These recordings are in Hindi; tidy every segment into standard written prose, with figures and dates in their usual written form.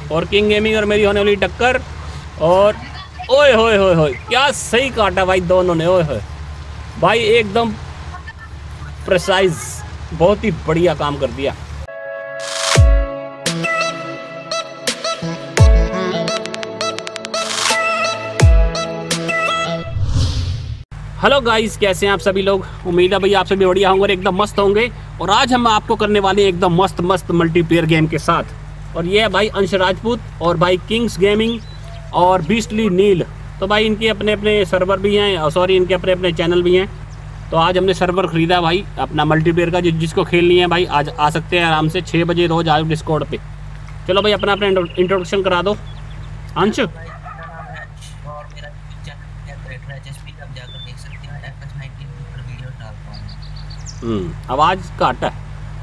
और किंग गेमिंग और मेरी होने वाली टक्कर। और ओए होए होए होए, क्या सही काटा भाई दोनों ने, ओए होए भाई, एकदम प्रिसाइज, बहुत ही बढ़िया काम कर दिया। हेलो गाइस, कैसे हैं आप सभी लोग। उम्मीद है भाई आप सभी बढ़िया होंगे और एकदम मस्त होंगे। और आज हम आपको करने वाले हैं एकदम मस्त मस्त मल्टीप्लेयर गेम के साथ। और ये है भाई अंश राजपूत और भाई किंग्स गेमिंग और बीस्टली नील। तो भाई इनके अपने अपने सर्वर भी हैं, सॉरी इनके अपने अपने चैनल भी हैं। तो आज हमने सर्वर खरीदा भाई अपना मल्टीप्लेयर का, जिसको खेलनी है भाई आज आ सकते हैं आराम से। 6 बजे रोज आओ डिस्कॉर्ड पे। चलो भाई अपना अपना इंट्रोडक्शन करा दो अंश। आवाज घट है,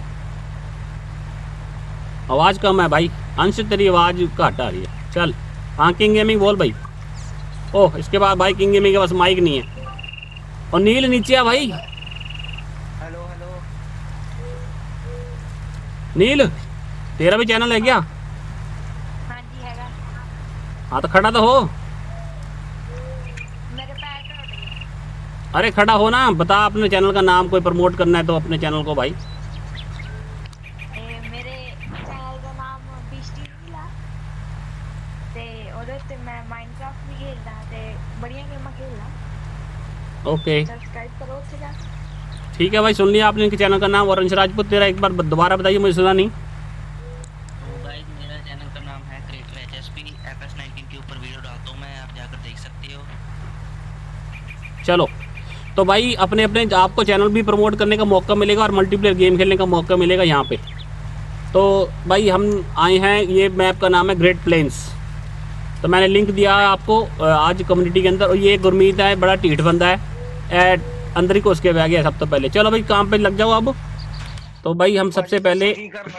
आवाज कम है भाई अंश, तेरी आवाज घट आ रही है। चल हाँ किंग गेमिंग बोल भाई। ओह इसके बाद भाई किंग गेमिंग के पास माइक नहीं है। और नील नीचे आ भाई। हेलो हेलो नील तेरा भी चैनल है क्या? हाँ जी हैगा। हाँ तो खड़ा तो हो। मेरे पैर टूट गए। अरे खड़ा हो ना, बता अपने चैनल का नाम, कोई प्रमोट करना है तो अपने चैनल को भाई। मेरे चैनल का नाम बीस्टी नीला ते ओदे ते मैं माइनक्राफ्ट भी खेलदा ते बढ़िया गेम खेलदा। ओके सब्सक्राइब करो उससे जा। ठीक है भाई, सुन लिया आपने इनके चैनल का नाम। और अंश राजपूत तेरा एक बार दोबारा बताइए, मुझे सुना नहीं। तो गाइस मेरा चैनल का नाम है क्रिएटर एचएसपी, FS19 के ऊपर वीडियो डालता हूं मैं, आप जाकर देख सकते हो। चलो तो भाई अपने अपने आपको चैनल भी प्रमोट करने का मौका मिलेगा और मल्टीप्लेयर गेम खेलने का मौका मिलेगा यहाँ पे। तो भाई हम आए हैं, ये मैप का नाम है ग्रेट प्लेन्स। तो मैंने लिंक दिया है आपको आज कम्युनिटी के अंदर। और ये गुरमीत है, बड़ा ढीठ बंदा है, अंदर ही घुस के बह गया सब तो पहले। चलो भाई काम पे लग जाओ अब। तो भाई हम सबसे पहले,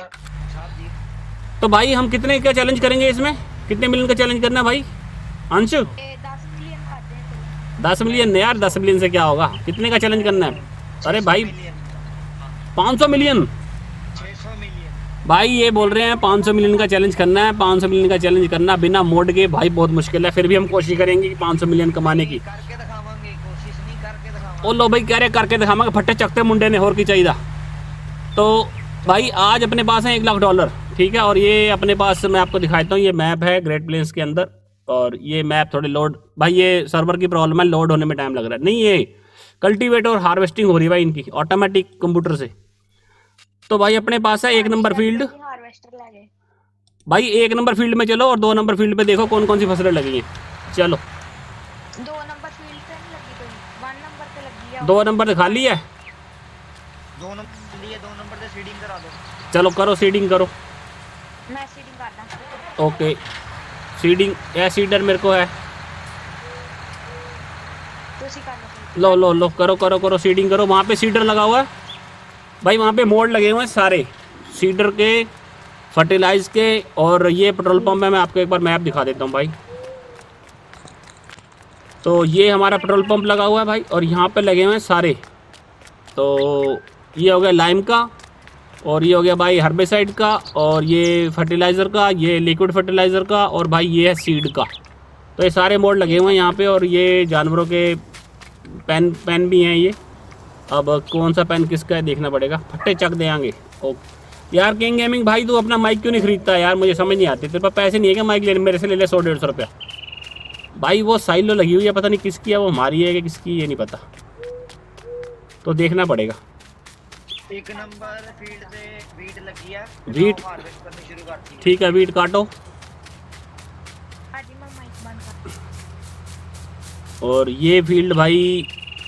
तो भाई हम कितने का चैलेंज करेंगे इसमें, कितने मिलियन का चैलेंज करना है भाई अंश? 10 मिलियन खाते हैं 10 मिलियन यार, 10 मिलियन से क्या होगा, कितने का चैलेंज करना है? अरे भाई 500 मिलियन 600 मिलियन भाई, ये बोल रहे हैं 500 मिलियन का चैलेंज करना है। 500 मिलियन का चैलेंज करना बिना मोड के भाई बहुत मुश्किल है, फिर भी हम कोशिश करेंगे कि 500 मिलियन कमाने की। करके दिखावांगे, कोशिश नहीं करके दिखावांगे। ओ लो भाई कह रहे करके दिखावांगे, फट्टे चकते मुंडे ने और की चाहिए। तो भाई आज अपने पास है $1,00,000, ठीक है। और ये अपने पास मैं आपको दिखाता हूँ, ये मैप है ग्रेट प्लेन्स के अंदर। और ये मैप थोड़े लोड, भाई ये सर्वर की प्रॉब्लम है, लोड होने में टाइम लग रहा है। नहीं ये कल्टीवेट और हार्वेस्टिंग हो रही है भाई इनकी ऑटोमेटिक कंप्यूटर से। तो भाई अपने पास है 1 नंबर फील्ड। हार्वेस्टर लगे भाई 1 नंबर फील्ड में चलो और 2 नंबर फील्ड पे देखो कौन कौन सी फसलें लगी हैं। चलो 2 नंबर फील्ड पे नहीं लगी, तो 1 नंबर पे लगी है। 2 नंबर दिखा ली है। 2 नंबर लिए, 2 नंबर से सीडिंग करा दो। चलो करो सीडिंग करो। मैं सीडिंग करदा। ओके सीडिंग, या सीडर मेरे को है। तुसी कर लो। लो लो लो करो करो करो सीडिंग करो। वहाँ पे सीडर लगा हुआ है भाई, वहाँ पे मोड लगे हुए हैं सारे सीडर के, फर्टिलाइज के। और ये पेट्रोल पंप है, मैं आपको एक बार मैप दिखा देता हूँ भाई। तो ये हमारा पेट्रोल पंप लगा हुआ है भाई, और यहाँ पे लगे हुए हैं सारे। तो ये हो गया लाइम का, और ये हो गया भाई हर्बिसाइड का, और ये फर्टिलाइज़र का, ये लिक्विड फर्टिलाइज़र का, और भाई ये है सीड का। तो ये सारे मोड लगे हुए हैं यहाँ पे। और ये जानवरों के पेन भी हैं ये। अब कौन सा पेन किसका है देखना पड़ेगा, फट्टे चक देंगे। ओके यार किंग गेमिंग भाई तू अपना माइक क्यों नहीं खरीदता यार, मुझे समझ नहीं आती। तेरे पास पैसे नहीं है क्या माइक लेने, मेरे से ले ले 100-150 रुपया। भाई वो साइलो लगी हुई है, पता नहीं किसकी है, वो हमारी है कि किसकी, ये नहीं पता, तो देखना पड़ेगा। 1 नंबर फील्ड पे वीट लगी है, वीट हार्वेस्ट करनी शुरू करती है। ठीक है, वीट काटो। आज मैं माइक बंद कर। और ये फील्ड भाई,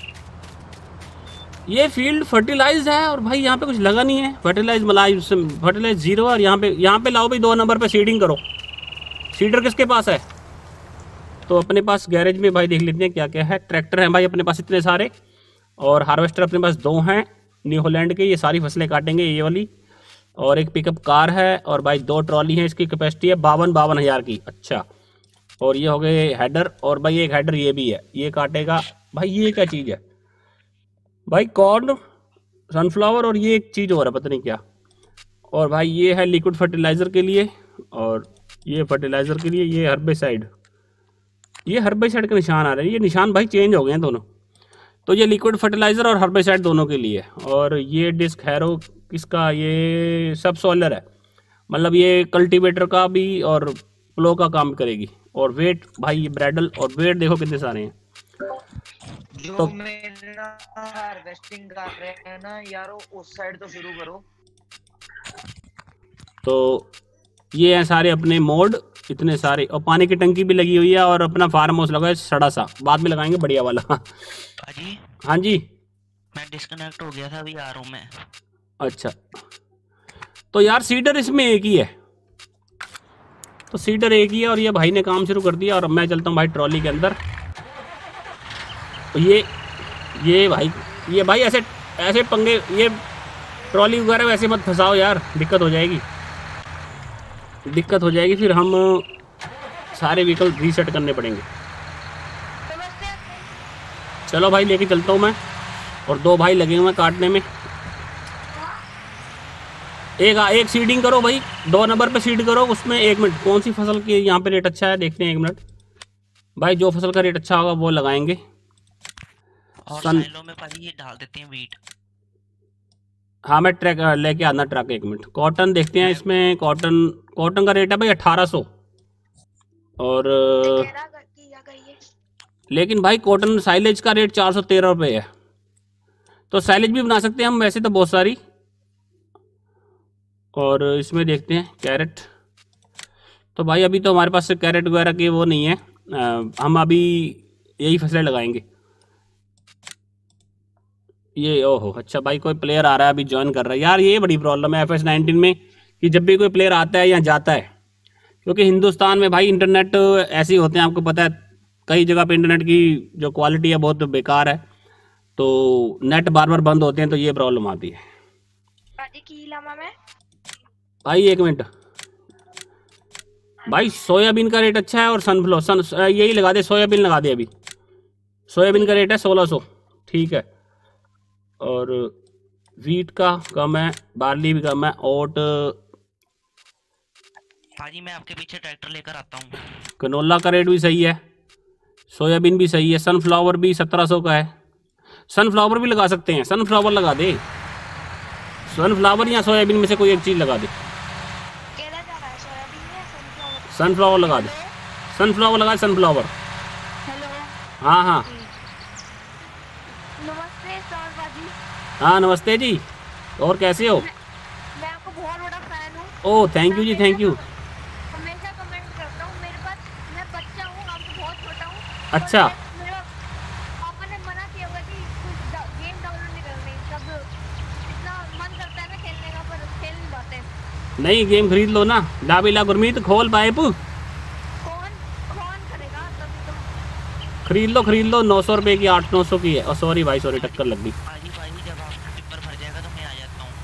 ये फील्ड फर्टिलाइज है। और भाई यहाँ पे कुछ लगा नहीं है, फर्टिलाइज मलाई फर्टिलाइज 0 है। और यहाँ पे लाओ भाई 2 नंबर पे सीडिंग करो। सीडर किसके पास है? तो अपने पास गैरेज में भाई देख लेते हैं क्या क्या है। ट्रैक्टर है भाई अपने पास इतने सारे, और हार्वेस्टर अपने पास 2 हैं न्यू हॉलैंड के, ये सारी फसलें काटेंगे ये वाली। और एक पिकअप कार है, और भाई 2 ट्रॉली है, इसकी कैपेसिटी है 52 हज़ार की। अच्छा, और ये हो गए हेडर, और भाई एक हेडर ये भी है, ये काटेगा भाई। ये क्या चीज़ है भाई, कॉर्न सनफ्लावर, और ये एक चीज़ और है पता नहीं क्या। और भाई ये है लिक्विड फर्टिलाइज़र के लिए। और ये फर्टिलाइज़र के लिए, ये हर्बिसाइड, ये हर्बिसाइड के निशान आ रहे हैं। ये निशान भाई चेंज हो गए हैं दोनों। तो ये लिक्विड फर्टिलाइज़र और हर्बिसाइड दोनों के लिए। और ये डिस्क हैरो किसका, ये सब सोलर है, मतलब ये कल्टीवेटर का भी और प्लो का काम करेगी। और वेट भाई ये ब्रैडल, और वेट देखो कितने सारे हैं। जो तो मेरा हार्वेस्टिंग कर रहे हैं ना यारो, उस साइड तो शुरू करो। तो ये हैं सारे अपने मोड, इतने सारे। और पानी की टंकी भी लगी हुई है, और अपना फार्म हाउस लगा है सड़ा सा, बाद में लगाएंगे बढ़िया वाला। पाजी हाँ जी, मैं डिस्कनेक्ट हो गया था, अभी आ रहा हूँ मैं। अच्छा तो यार सीडर इसमें एक ही है, तो सीडर एक ही है। और ये भाई ने काम शुरू कर दिया, और मैं चलता हूँ भाई ट्रॉली के अंदर। तो ये भाई ऐसे ऐसे पंगे, ये ट्रॉली वगैरह वैसे मत फंसाओ यार, दिक्कत हो जाएगी, दिक्कत हो जाएगी। फिर हम सारे व्हीकल रीसेट करने पड़ेंगे। चलो भाई लेके चलता हूँ मैं, और 2 भाई लगे हुए हैं काटने में। एक सीडिंग करो भाई, 2 नंबर पे सीड करो। उसमें 1 मिनट, कौन सी फसल की यहाँ पे रेट अच्छा है देखते हैं, 1 मिनट भाई। जो फसल का रेट अच्छा होगा वो लगाएंगे। और साइलो में पाजी ये डाल देते हैं वीट। हाँ मैं ट्रैक लेके आना, ट्रक 1 मिनट। कॉटन देखते हैं इसमें, कॉटन का रेट है भाई 1800। और लेकिन भाई कॉटन साइलेज का रेट 413 रुपये है। तो साइलेज भी बना सकते हैं हम वैसे तो बहुत सारी। और इसमें देखते हैं कैरेट, तो भाई अभी तो हमारे पास कैरेट वगैरह के वो नहीं है। हम अभी यही फसलें लगाएंगे। ये ओहो अच्छा भाई, कोई प्लेयर आ रहा है अभी, ज्वाइन कर रहा है यार। ये बड़ी प्रॉब्लम है FS19 में कि जब भी कोई प्लेयर आता है या जाता है, क्योंकि हिंदुस्तान में भाई इंटरनेट ऐसे ही होते हैं, आपको पता है कई जगह पे इंटरनेट की जो क्वालिटी है बहुत बेकार है, तो नेट बार बार बंद होते हैं, तो ये प्रॉब्लम आती है भाई। 1 मिनट भाई, सोयाबीन का रेट अच्छा है, और सनफ्लावर यही लगा दे, सोयाबीन लगा दे। अभी सोयाबीन का रेट है 1600, ठीक है। और वीट का कम है, बार्ली भी कम है। ओट पाजी मैं आपके पीछे ट्रैक्टर लेकर आता हूँ। कनोला का रेट भी सही है, सोयाबीन भी सही है, सनफ्लावर भी 1700 का है। सनफ्लावर भी लगा सकते हैं, सनफ्लावर लगा दे, सनफ्लावर या सोयाबीन में से कोई एक चीज़ लगा दे। सनफ्लावर लगा दे, सनफ्लावर लगा दे, सनफ्लावर। हाँ हाँ हाँ नमस्ते जी, और कैसे हो? मैं आपको बहुत बड़ा फैन हूँ। Oh thank you ji, thank you. हमेशा कमेंट करता हूँ। मेरे पास, मैं बच्चा हूँ, आपको बहुत छोटा हूँ। अच्छा मेरा पापा ने मना किया हुआ कि कुछ गेम डाउनलोड नहीं करनी, तब इतना मन करता है ना खेलने का, पर खेल नहीं पाते। नहीं गेम खरीद लो ना, लाबिला गुरमीत खोल पाइप। कौन करेगा? तभी तो खरीद लो 900 रुपये की, 800-900 की है। और सॉरी भाई, सॉरी टक्कर लग गई। पाजी जब आपका टिप्पर भर जाएगा तो मैं आ जाता हूँ।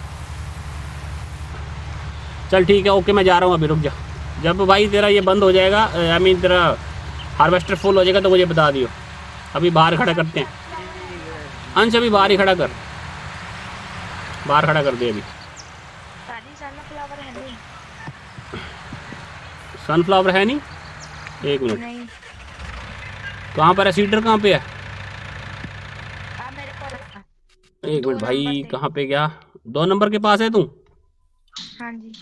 चल ठीक है, ओके मैं जा रहा हूँ अभी, रुक जा। जब भाई तेरा ये बंद हो जाएगा, आई मीन तेरा हार्वेस्टर फुल हो जाएगा, तो मुझे बता दियो। अभी बाहर खड़ा करते हैं अंश, अभी बाहर ही खड़ा कर, बाहर खड़ा कर दे अभी। सनफ्लावर है नहीं? सनफ्लावर है नहीं? 1 मिनट, नहीं। कहाँ पर है सीडर, कहाँ पे है? मेरे पास 1 मिनट भाई, कहाँ पे गया? 2 नंबर के पास है तू? हाँ जी।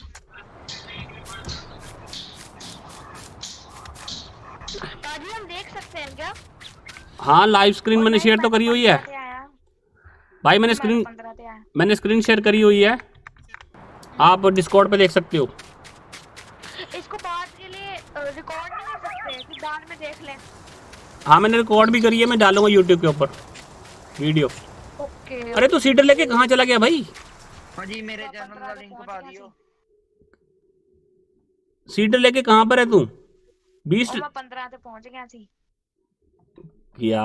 पाजी हम देख सकते हैं क्या? हाँ लाइव स्क्रीन मैंने शेयर तो करी हुई है भाई, मैंने स्क्रीन शेयर करी हुई है, आप डिस्कॉर्ड पे देख सकते हो। इसको बाद के लिए रिकॉर्ड नहीं कर सकते कि बाद में देख लें? हाँ मैंने रिकॉर्ड भी करी है, मैं डालूंगा यूट्यूब के ऊपर वीडियो। ओके। अरे तू सीडर लेके कहाँ चला गया भाई? जी मेरे चैनल का लिंक पा दियो। सीडर लेके कहाँ पर है तू? 20 मैं 15 पे पहुंच गया थी। क्या?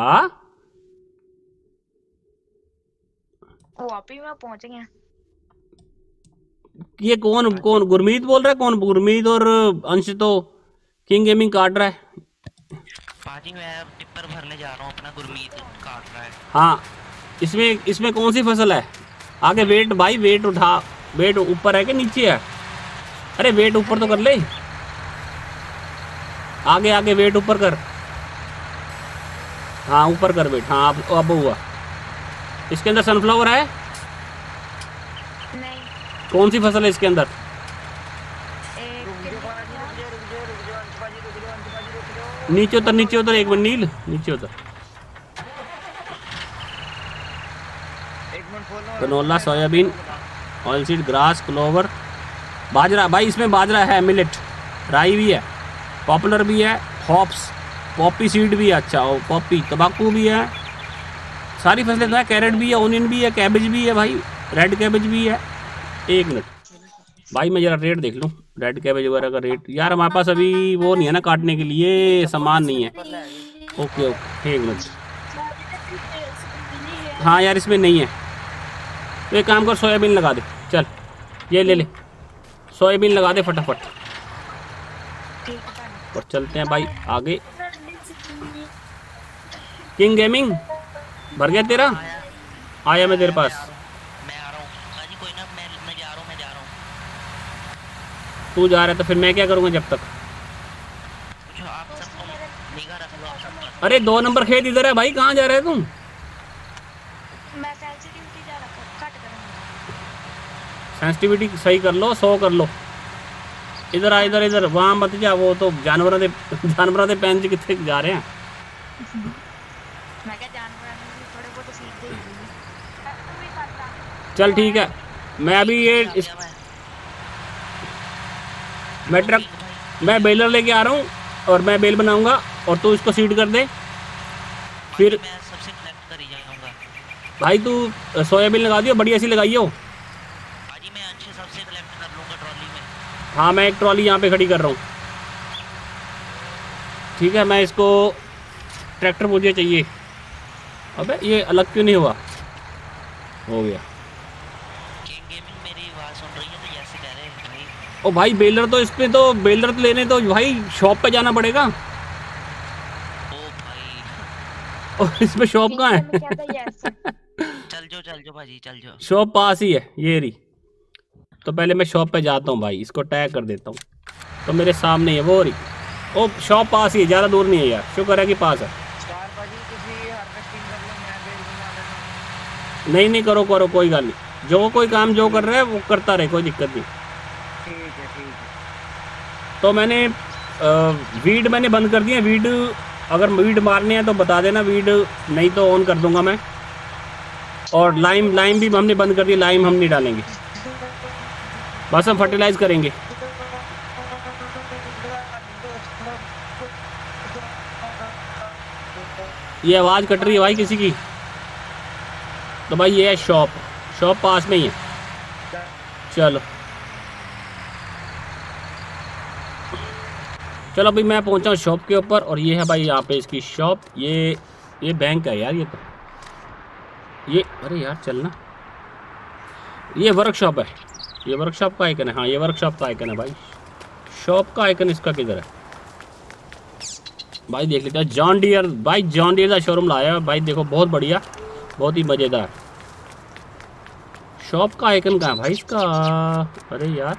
वापी में पहुंच गया। ये कौन गुरमीत बोल रहा है? कौन गुरमीत? और अंश तो किंग गेमिंग काट रहा है। पाजी मैं टिप्पर भरने जा रहा हूँ, अपना गुरमीत काट रहा है। हाँ इसमें कौन सी फसल है? आगे वेट भाई, वेट उठा, वेट ऊपर है कि नीचे है? अरे वेट ऊपर तो कर ले। आगे आगे वेट ऊपर कर। हाँ ऊपर कर वेट। हाँ अब हुआ। इसके अंदर सनफ्लावर है? नहीं। कौन सी फसल है इसके अंदर? एक नीचे उतर, नीचे उतर, एक मिनट नील, नीचे उतर। Canola, soybean, oilseed, grass, clover, बाजरा। भाई इसमें बाजरा है, मिलेट, राई भी है, पॉपुलर भी है, हॉप्स, पॉपी सीड भी है। अच्छा और पॉपी, तंबाकू भी है, सारी फसलें तो है। कैरेट भी है, ओनियन भी है, कैबेज भी है भाई, रेड कैबेज भी है। एक मिनट भाई मैं ज़रा रेट देख लूँ रेड कैबेज वगैरह का रेट। यार हमारे पास अभी वो नहीं है ना काटने के लिए, सामान नहीं है। ओके ओके एक मिनट। हाँ यार इसमें नहीं है, तो एक काम कर, सोयाबीन लगा दे। चल ये ले ले, सोयाबीन लगा दे फटाफट। और चलते हैं भाई आगे। किंग गेमिंग भर गया तेरा? आया मैं तेरे पास। मैं आ रहा हूँ भाजी, कोई ना, मैं जा रहा हूँ, मैं जा रहा हूँ। तू जा रहा है तो फिर मैं क्या करूँगा जब तक? पूछो आप सबको, निगाह रख लो आप सब पर। अरे 2 नंबर खेत इधर है भाई, कहाँ जा रहे है तुम? मैं सेंसिटिविटी ज़्यादा कट करूँगा। सेंसिटिविटी सही कर लो, 100 कर लो। इधर आ, इधर इधर, वहाँ मत जा, वो तो जानवरों के पैन से कितने जा रहे हैं। मैं क्या जानवर थोड़े बहुत सीख गई। चल ठीक है, मैं अभी ये इस मैं ट्रक, मैं बेलर लेके आ रहा हूँ और मैं बेल बनाऊंगा और तू इसको सीड कर दे। फिर मैं सबसे कलेक्ट कर ही जाऊंगा भाई तू सोयाबीन लगा दियो, बढ़िया सी लगाइयो। भाजी, मैं अच्छे सबसे कलेक्ट कर लूंगा ट्रॉली में। हाँ मैं एक ट्रॉली यहाँ पे खड़ी कर रहा हूँ। ठीक है, मैं इसको ट्रैक्टर मुझे चाहिए। अबे ये अलग क्यों नहीं हुआ? हो गया। किंग गेमिंग मेरी आवाज सुन रही है तो जैसे कह रहे हैं भाई। ओ भाई बेलर तो इसमें तो बेलर तो लेने तो भाई शॉप पे जाना पड़ेगा। ओ भाई और इसमें शॉप कहाँ है? चल जो भाजी, चल जो। शॉप पास ही है ये रही। तो पहले मैं शॉप पे जाता हूँ भाई, इसको टैग कर देता हूँ। तो मेरे सामने है वो रही। ओ शॉप पास ही है, ज़्यादा दूर नहीं है यार, शुक्र है कि पास है। नहीं नहीं करो करो, कोई गल नहीं, जो कोई काम जो कर रहा है वो करता रहे, कोई दिक्कत नहीं। ठीक है ठीक है। तो मैंने वीड मैंने बंद कर दिया। वीड अगर वीड मारने हैं तो बता देना, वीड नहीं तो ऑन कर दूंगा मैं। और लाइम भी हमने बंद कर दी, लाइम हम नहीं डालेंगे, बस हम फर्टिलाइज करेंगे। ये आवाज़ कट रही है भाई किसी की। तो भाई ये है शॉप, शॉप पास में ही है। चलो चलो भाई मैं पहुंचा हूँ शॉप के ऊपर, और ये है भाई यहाँ पे इसकी शॉप। ये बैंक है यार, ये तो ये, अरे यार चलना, ये वर्कशॉप है, ये वर्कशॉप का आइकन है। हाँ ये वर्कशॉप का आइकन है भाई। शॉप का आइकन इसका किधर है भाई? देख लेते हैं। जॉन डियर, भाई जॉन डियर का शोरूम लाया है भाई, देखो बहुत बढ़िया, बहुत ही मज़ेदार। शॉप का आइकन कहाँ है भाई इसका? अरे यार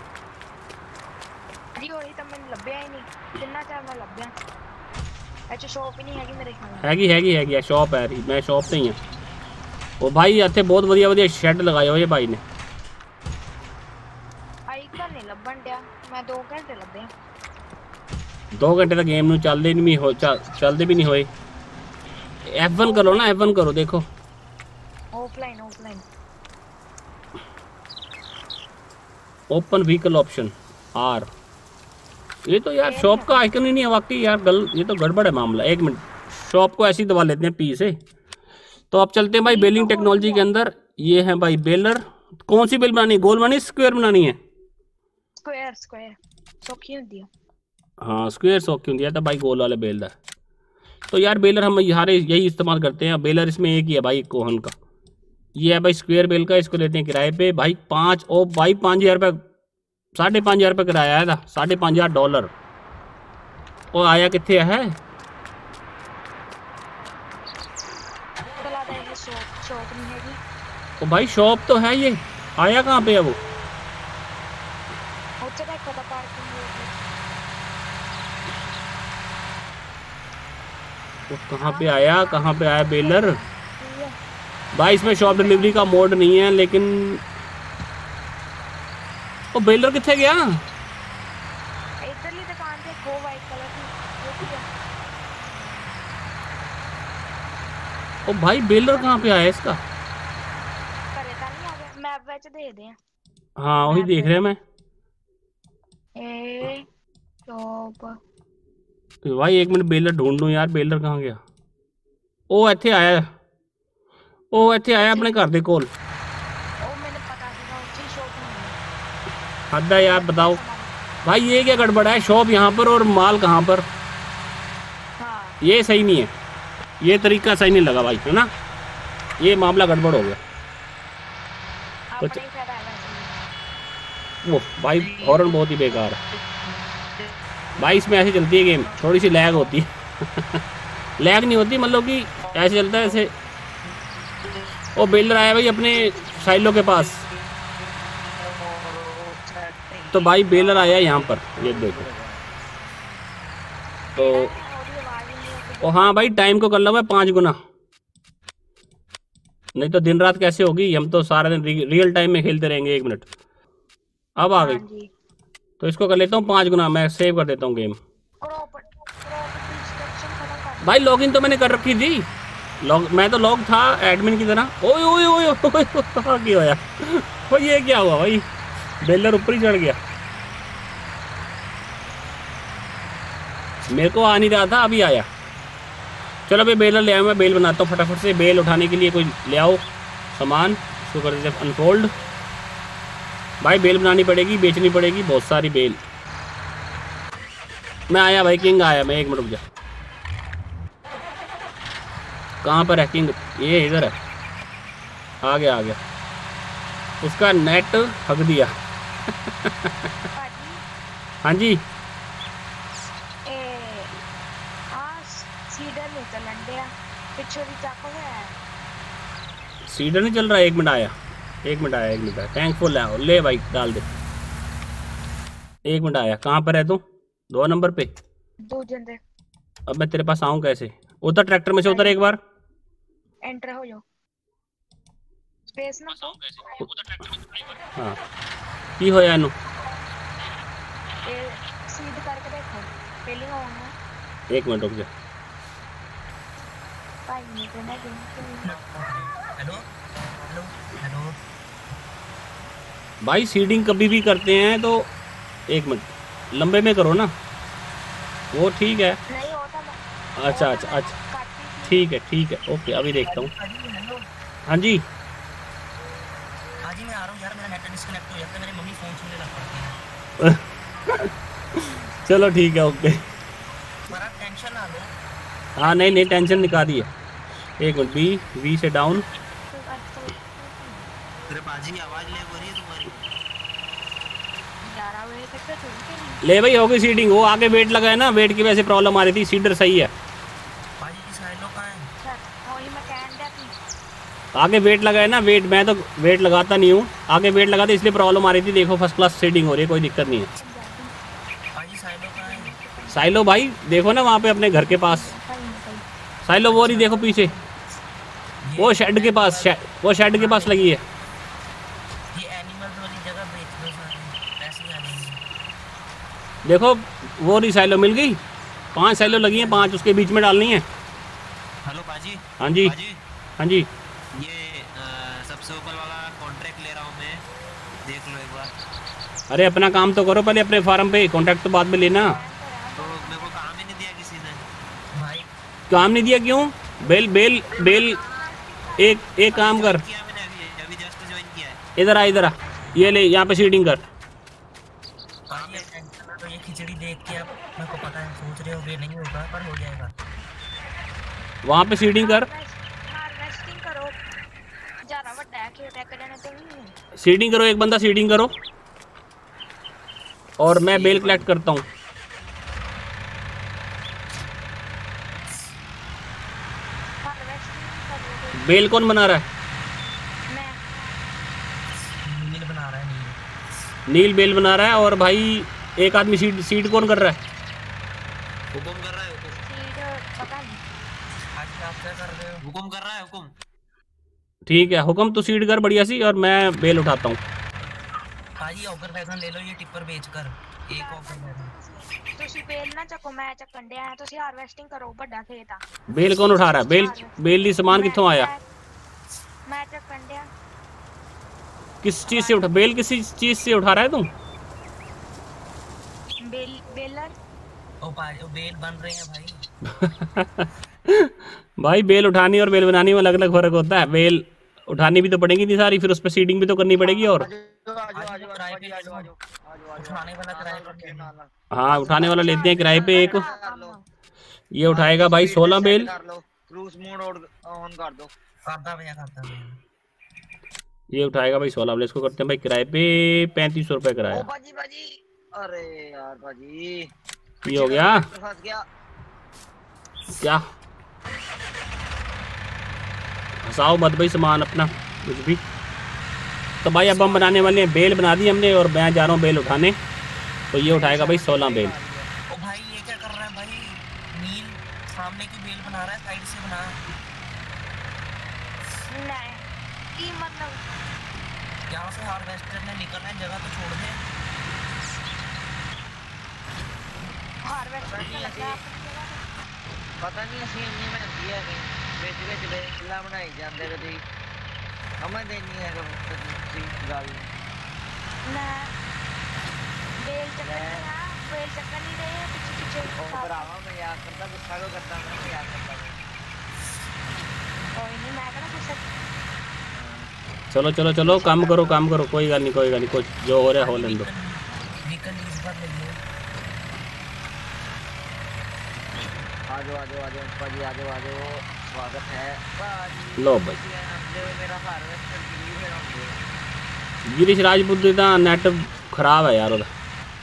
अच्छा शॉप ही नहीं है मेरे ख्याल में। हैगी शॉप है रही, मैं शॉप से ही है। वो भाई ਇੱਥੇ बहुत बढ़िया बढ़िया शेड लगाए हुए भाई ने। आइकन नहीं लभन दिया, मैं 2 घंटे लभे। 2 घंटे तक गेम ਨੂੰ ਚੱਲਦੇ ਨਹੀਂ ਹੋ, ਚੱਲਦੇ भी नहीं होए। F1 करो ना, F1 करो, देखो offline open vehicle option R। ये तो यार शॉप का आइकन ही नहीं है वाकई यार, ये तो गड़बड़ है मामला। एक मिनट, शॉप को ऐसे ही दबा लेते हैं P से। तो अब चलते हैं भाई बेलिंग टेक्नोलॉजी के अंदर। ये है भाई बेलर। कौन सी बेल बनानी है? गोल बनानी, स्क्वायर बनानी है? स्क्वायर सौखी होती है। हाँ स्क्वायर सौखी होती है तो भाई गोल वाले बेलर। तो यार बेलर हम यहाँ यही इस्तेमाल करते हैं। बेलर इसमें एक ही है भाई, कोहन का। ये है भाई स्क्वायर बेल का, इसको लेते हैं किराए पे भाई 5,000 रुपये, 5,500 रुपये किराया आया था, $5,500। और आया कितने है? शॉप नहीं है जी। तो भाई शॉप तो है, ये आया कहाँ पे है वो? वो कहाँ पे आया बेलर? भाई इसमें शॉप डिलीवरी का मोड नहीं है, लेकिन वो बेलर कितने गया? इधरली दुकान पे वो वाइट कलर की ओ भाई बेलर कहाँ पे आया इसका? करे ਤਾਂ ਨਹੀਂ ਆ ਗਿਆ ਮੈਪ ਵਿੱਚ ਦੇਖਦੇ ਆ। हाँ वही देख रहे हैं मैं। ਇਹ ਸ਼ੌਪ भाई एक मिनट बेलर ढूंढ लूं यार, बेलर कहाँ गया? ਉਹ ਇੱਥੇ ਆਇਆ ਆਪਣੇ ਘਰ ਦੇ ਕੋਲ। ਉਹ ਮੈਨੂੰ ਪਤਾ ਸੀਗਾ ਉੱਚੀ ਸ਼ੌਪ ਨਹੀਂ हद है यार, बताओ भाई ये क्या गड़बड़ है? शॉप यहाँ पर और माल कहाँ पर? हाँ ये सही नहीं है, ये तरीका सही नहीं लगा भाई, है ना? ये मामला गड़बड़ हो गया। अपने ही फायदा है वैसे वो भाई हॉर्न बहुत ही बेकार है भाई, इसमें ऐसे चलती है गेम, थोड़ी सी लैग होती है लैग नहीं होती, मतलब कि ऐसे चलता है ऐसे। वो बेलर आया भाई अपने साइलो के पास, तो भाई बेलर आया यहाँ पर, ये देखो। तो और ये आवाज नहीं होती। ओ हाँ भाई टाइम को कर लो मैं 5 गुना, नहीं तो दिन रात कैसे होगी? हम तो सारा दिन रियल टाइम में खेलते रहेंगे। 1 मिनट, अब आ हाँ गई, जी तो इसको कर लेता हूँ 5 गुना, मैं सेव कर देता हूँ गेम। प्रॉपर्टी इंस्ट्रक्शन खत्म कर भाई लॉगिन तो मैंने कर रखी थी, मैं तो लॉग था एडमिन की तरह। ओए ओए ओए ओए कहाँ क्या होया? ओ ये क्या हुआ भाई? बेलर ऊपर ही चढ़ गया, मेरे को आ नहीं रहा था, अभी आया। चलो भाई बेलर ले आया, मैं बेल बनाता हूँ फटाफट से। बेल उठाने के लिए कोई ले आओ सामान, इसको कर देते अनफोल्ड। भाई बेल बनानी पड़ेगी, बेचनी पड़ेगी बहुत सारी बेल। मैं आया भाई, किंग आया मैं, 1 मिनट रुक जा। कहाँ पर है किंग? ये इधर है, आ गया। उसका नेट हक दिया हाँ जी सीडर नहीं चलन दिया पिछो भी चाको है। सीडर नहीं चल रहा? 1 मिनट आया। थैंकफुल है, ले भाई डाल दे। 1 मिनट आया। कहाँ पर है तू? 2 नंबर पे। 2 जंदे। अब मैं तेरे पास आऊँ कैसे? उतर ट्रैक्टर में से उतर, एक बार एंटर हो जाओ स्पेस ना हाँ की होया इनू? ये सीड करके देखो पेलिंग होना। 1 मिनट रुक जा। भाई नहीं तो ना हेलो भाई सीडिंग कभी भी करते हैं तो 1 मिनट लंबे में करो ना, वो ठीक है। नहीं होता मैं अच्छा काटती थी। ठीक है ओके, अभी देखता हूँ। हेलो हाँ जी हाजी मैं आ रहा हूँ यार, मेरा नेट डिस्कनेक्ट हो जाता है, मेरी मम्मी फ़ोन सुनने लग पड़ती है। चलो ठीक है ओके। बड़ा टेंशन ना लो। हाँ नहीं टेंशन निकाल दी है। 1 मिनट, वी से डाउन। तेरे बाजी की आवाज़ ले हो रही है तुम्हारी। 11 बजे तक तो थोड़ी के नहीं। ले भाई हो गई सीडिंग। वो आगे वेट लगा है ना, वेट की वजह से प्रॉब्लम आ रही थी। सीडर सही है। बाजी की साइड लोग कहाँ हैं? सर वही मैं कहने थी। आगे वेट लगा है ना, वेट मैं तो वेट लगाता नहीं हूँ, आगे वेट लगाते इसलिए प्रॉब्लम आ रही थी। देखो फर्स्ट क्लास सीडिंग हो रही है, कोई दिक्कत नहीं है। बाजी साइड लोग कहाँ हैं? साइलो भाई देखो ना वहाँ पे अपने घर के पास, साइलो वो रही देखो पीछे, वो शेड के पास, वो शेड के पास लगी है। ये एनिमल्स वाली जगह बेच दो सारे, पैसे आ जाएंगे। देखो वो रही साइलो मिल गई। 5 साइलो लगी हैं, 5 उसके बीच में डालनी है। हेलो बाजी। हाँ जी बाजी हाँ जी। ये सबसे ऊपर वाला कॉन्ट्रैक्ट ले रहा हूँ मैं, देख लो एक बार। अरे अपना काम तो करो पहले, अपने फार्म पे कॉन्ट्रैक्ट तो बाद में लेना। तो मेरे को काम ही नहीं दिया किसी ने भाई। काम नहीं दिया क्यों? बेल बेल बेल एक काम कर, किया मैंने अभी जस्ट ज्वाइन किया है। इधर आ, ये ले यहाँ पे सीडिंग कर। काम है टेंशन ना, तो ये खिचड़ी देख के अब मेरे को पता है सोच रहे हो ये नहीं होगा पर हो जाएगा। वहाँ पे सीडिंग कर, हार्वेस्टिंग करो ज्यादा ਵੱਡਾ है खेत है करने तो नहीं। सीडिंग करो, एक बंदा सीडिंग करो और मैं बेल कलेक्ट करता हूँ। हार्वेस्टिंग कर लो। बेल कौन बना रहा है? मैं नील बना रहा है नील। नील बेल बना रहा है। और भाई एक आदमी सीड कौन कर रहा है? हुकुम कर रहा है हुकुम। सीड पता नहीं। आप क्या कर रहे हो? हुकुम कर रहा है हुकुम। ठीक है हुक्म तू सीड कर बढ़िया सी और मैं बेल उठाता हूँ। भाई ऑगर वैगन ले लो ये टिप्पर बेचकर। एक ऑगर वैगन। ਤੁਸੀਂ ਬੇਲ ਨਾ ਚੱਕੋ ਮੈਂ ਚੱਕਣ ਡਿਆ ਤੁਸੀਂ ਹਾਰਵੈਸਟਿੰਗ ਕਰੋ ਵੱਡਾ ਖੇਤ ਆ बेल कौन उठा रहा है? बेल दी सामान कित्थों आया? मैं ਚੱਕਣ ਡਿਆ किस चीज से उठा बेल किसी चीज से उठा रहा है तू? बेलर ओ बेल बन रहे हैं भाई। भाई बेल उठानी और बेल बनानी में अलग अलग फर्क होता है। बेल उठानी भी तो पड़ेगी थी सारी, फिर उस पर सीडिंग भी तो करनी पड़ेगी। और उठाने वाला किराए पर ले लो। हाँ उठाने वाला लेते हैं किराए पे एक। ये उठाएगा भाई 16 बेल। क्रूज मोड ऑन कर दो। करता भैया करता भैया। ये उठाएगा भाई 16 बेल। इसको करते हैं भाई किराए पे 3500 रुपये किराया। बाजी बाजी अरे यार बाजी ये हो गया फंस गया क्या? हंसाओ मत भाई सामान अपना कुछ भी। तो भाई अब हम बनाने वाले हैं बेल बना दी हमने और मैं जा रहा हूँ बेल उठाने। तो ये उठाएगा भाई 16 बेल। ओ भाई ये क्या कर रहा है भाई? नील सामने की बेल बना रहा है साइड से बना। नहीं की मतलब यहाँ से हार्वेस्टर ने निकलना है जगह तो छोड़ दे। हार्वेस्टर लगा पता नहीं ਅਸੀਂ ਇੰਨੀ ਮਿਹਨਤੀ ਹੈ ਵਿੱਚ ਵਿੱਚ ਬੇਲਾ ਬਣਾਈ ਜਾਂਦੇ ਕਦੀ ਸਮਝਦੇ ਨਹੀਂ ਹੈਗਾ ਤੁਸੀਂ ਗੱਲ मैं बेल चक्कर नहीं रहे पीछे पीछे ਉਹ ਭਰਾਵਾ ਮਜ਼ਾਕ ਕਰਦਾ ਗੁੱਸਾ ਕਿਉਂ ਕਰਦਾ ਮੈਂ ਮਜ਼ਾਕ ਕਰਦਾ कोई नहीं मैं कहना कुछ चलो चलो चलो काम करो कोई गल नहीं कुछ जो हो रहा है हो लेने दो। निकल इस बार ले लो। आ जाओ पाजी आ जाओ स्वागत है पाजी। लो भाई मेरा हार्वेस्टर गिरी है गिरीश राजपूत का नेट खराब है यार उधर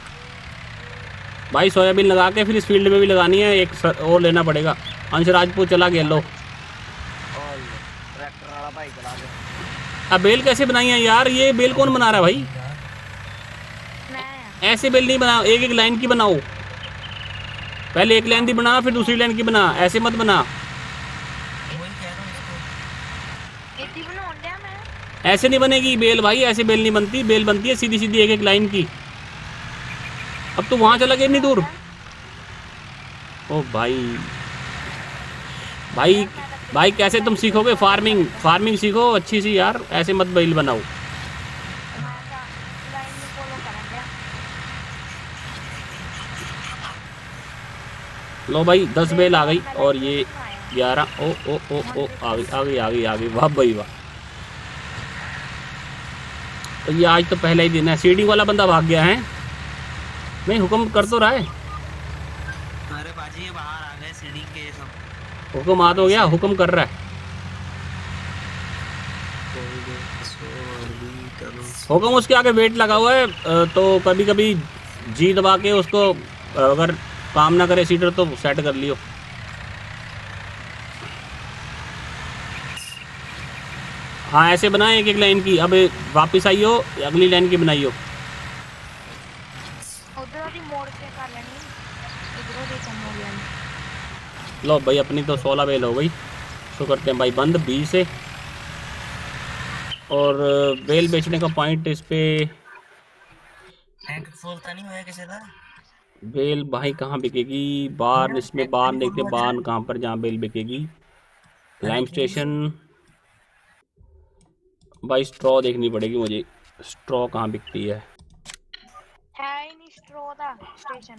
भाई। सोयाबीन लगा के फिर इस फील्ड में भी लगानी है एक और लेना पड़ेगा। अंश राजपूत चला गया लो। और ट्रैक्टर वाला भाई चला गया। अब बेल कैसे बनाई है यार? ये बेल कौन बना रहा है भाई? मैं ऐसे बेल नहीं बनाओ, एक एक लाइन की बनाओ। पहले एक लाइन की बना फिर दूसरी लाइन की बना, ऐसे मत बना। वही कह रहा हूँ इसको। इतनी बनाऊं क्या मैं ऐसे नहीं बनेगी बेल भाई, ऐसे बेल नहीं बनती। बेल बनती है सीधी सीधी एक एक लाइन की। अब तो वहां चला गया इतनी दूर। ओ भाई भाई भाई कैसे तुम सीखोगे? फार्मिंग सीखो अच्छी सी यार, ऐसे मत बेल बनाओ। लाइन में फॉलो करेंगे। लो भाई 10 बेल आ गई और ये 11। ओ ओ ओ ओ आ गई वाह भाई वाह। तो ये आज तो पहला ही दिन है। सीडिंग वाला बंदा भाग गया है। नहीं हुक्म कर तो रहा है। अरे बाजी ये बाहर आ गए सीढ़ी के सब। हुक्म आ तो गया, हुक्म कर रहा है। हुक्म उसके आगे वेट लगा हुआ है। तो कभी कभी जी दबा के उसको अगर काम ना करे सीडर तो सेट कर लियो। हाँ ऐसे बनाए एक एक लाइन की। अब वापस आइयो अगली लाइन की बनाइयो। उधर ही मोड़ के कर लेनी इधर ही कम हो गया। लो भाई अपनी तो 16 बेल हो गई। तो करते हैं भाई बंद 20 से। और बेल बेचने का पॉइंट इस पे टैंक फुल तो नहीं होया किसी का। बेल भाई कहाँ बिकेगी? बार इसमें बार देखते बार कहाँ पर जहाँ बेल बिकेगी। लाइम स्टेशन भाई स्ट्रॉ देखनी पड़ेगी मुझे। स्ट्रॉ कहाँ बिकती है? है ही नहीं स्ट्रो दा स्टेशन।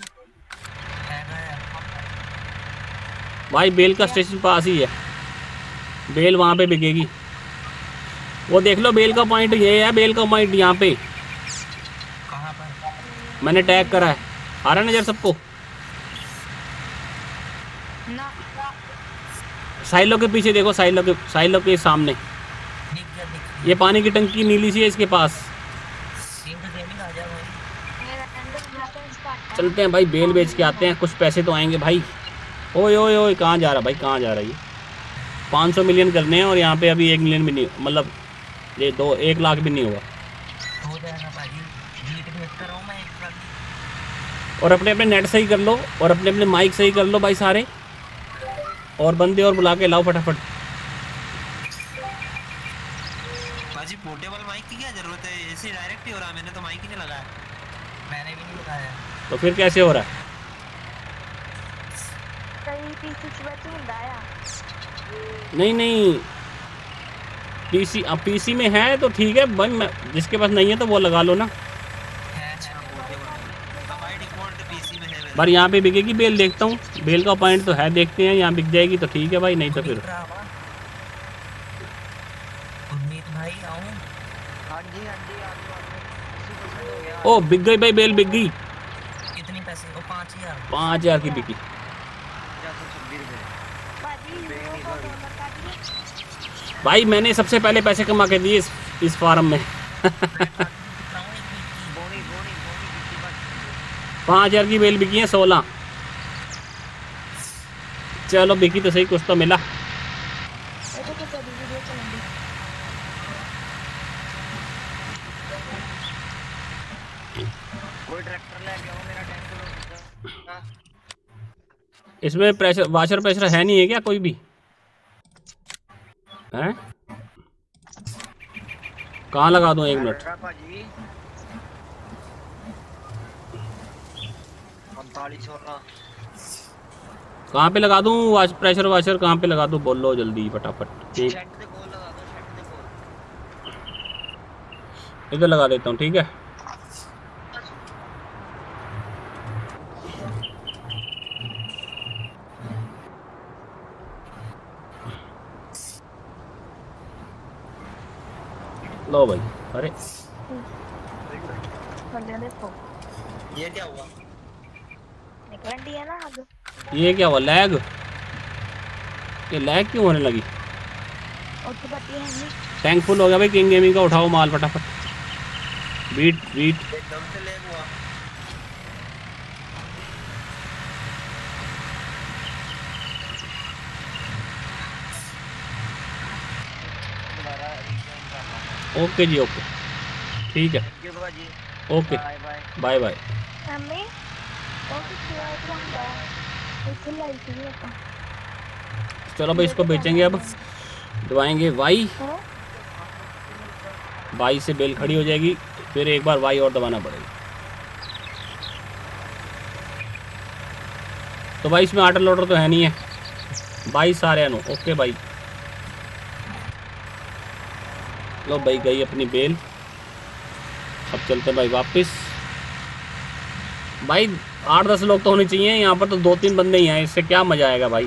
भाई बेल का स्टेशन पास ही है। बेल वहाँ पे बिकेगी। वो देख लो बेल का पॉइंट ये है। बेल का पॉइंट यहाँ पे कहाँ पर? मैंने टैग करा है। आ रहा है नजर सबको? ना साइलो के पीछे देखो, साइलो के सामने दिख गया ये पानी की टंकी नीली सी है इसके पास। सीन तो गेमिंग आ जा भाई। मेरा अंदर डिस्टेंस का चलते हैं भाई बेल बेच के आते हैं, कुछ पैसे तो आएंगे भाई। ओए ओए ओए कहाँ जा रहा भाई, कहाँ जा रहा है ये? 500 मिलियन करने हैं और यहाँ पे अभी 1 मिलियन भी नहीं, मतलब ये 1 लाख भी नहीं हुआ। हो जाएगा भाई। जीत भेजता रहूँ मैं एक बार। और अपने अपने नेट सही कर लो और अपने अपने माइक सही कर लो भाई सारे। और बंदे और बुला के लाओ फटाफट। बाजी पोर्टेबल माइक की क्या जरूरत है, ऐसे डायरेक्ट ही हो रहा है। मैंने तो माइक ही नहीं लगाया। मैंने भी नहीं लगाया। तो फिर कैसे हो रहा है? कहीं पीछे बच्चे हुंदा आ नहीं पीसी, अब पीसी में है तो ठीक है भाई, जिसके पास नहीं है तो वो लगा लो ना। बाय डिफॉल्ट पीसी में है वैसे। बार यहाँ पे बिकेगी बेल, देखता हूँ बेल का पॉइंट तो है, देखते हैं यहाँ बिक जाएगी तो ठीक है भाई, नहीं तो फिर उम्मीद भाई आऊं। हाँ जी हाँ जी, 80% हो गया। ओ बिक गई भाई, बेल बिक गई। कितनी पैसे? वो 5000। 5000 की बिकी। 426 रुपए। बाजी यूरो का डॉलर का दिए। भाई मैंने सबसे पहले पैसे कमा के दिए इस फार्म में। बोनी बोनी बोनी कितनी बात? 5000 की बेल बिकी है 16। चलो बिकी तो सही, कुछ तो मिला। ये तो कैसे वीडियो चलेंगे। कोई ट्रैक्टर ले गया हो मेरा टैंक लो। इसमें प्रेशर वाशर प्रेशर है नहीं है क्या कोई भी है? कहाँ लगा दूं? 1 मिनट। भाजी 4516। कहाँ पे लगा दूं प्रेशर वाशर? कहाँ पे लगा दूं? बोलो जल्दी फटाफट। शेड पे कॉल लगा दो, शेड पे कॉल। इधर लगा देता हूँ, ठीक है। लो भाई। अरे बंदे देखो ये क्या हुआ? निकल दिया ना आगे। ये क्या हुआ? लैग? ये लैग क्यों होने लगी? और तो पति है नहीं। टैंक फुल हो गया भाई। किंग गेमिंग का उठाओ माल फटाफट। बीट एकदम से लैग हुआ। ओके जी, ओके ठीक है, थैंक यू भाजी। Okay bye bye. Bye bye. Mummy और कुछ हुआ तो हम इसे लाई थी अपन। चलो भाई इसको बेचेंगे, अब दबाएंगे वाई। हाँ वाई से बेल खड़ी हो जाएगी, फिर एक बार वाई और दबाना पड़ेगा। तो भाई इसमें ऑटो लोडर तो है नहीं है भाई, सारे नो। ओके भाई, लो भाई गई अपनी बेल। अब चलते भाई वापस। भाई 8-10 लोग तो होने चाहिए यहाँ पर, तो 2-3 बंदे ही हैं, इससे क्या मजा आएगा भाई।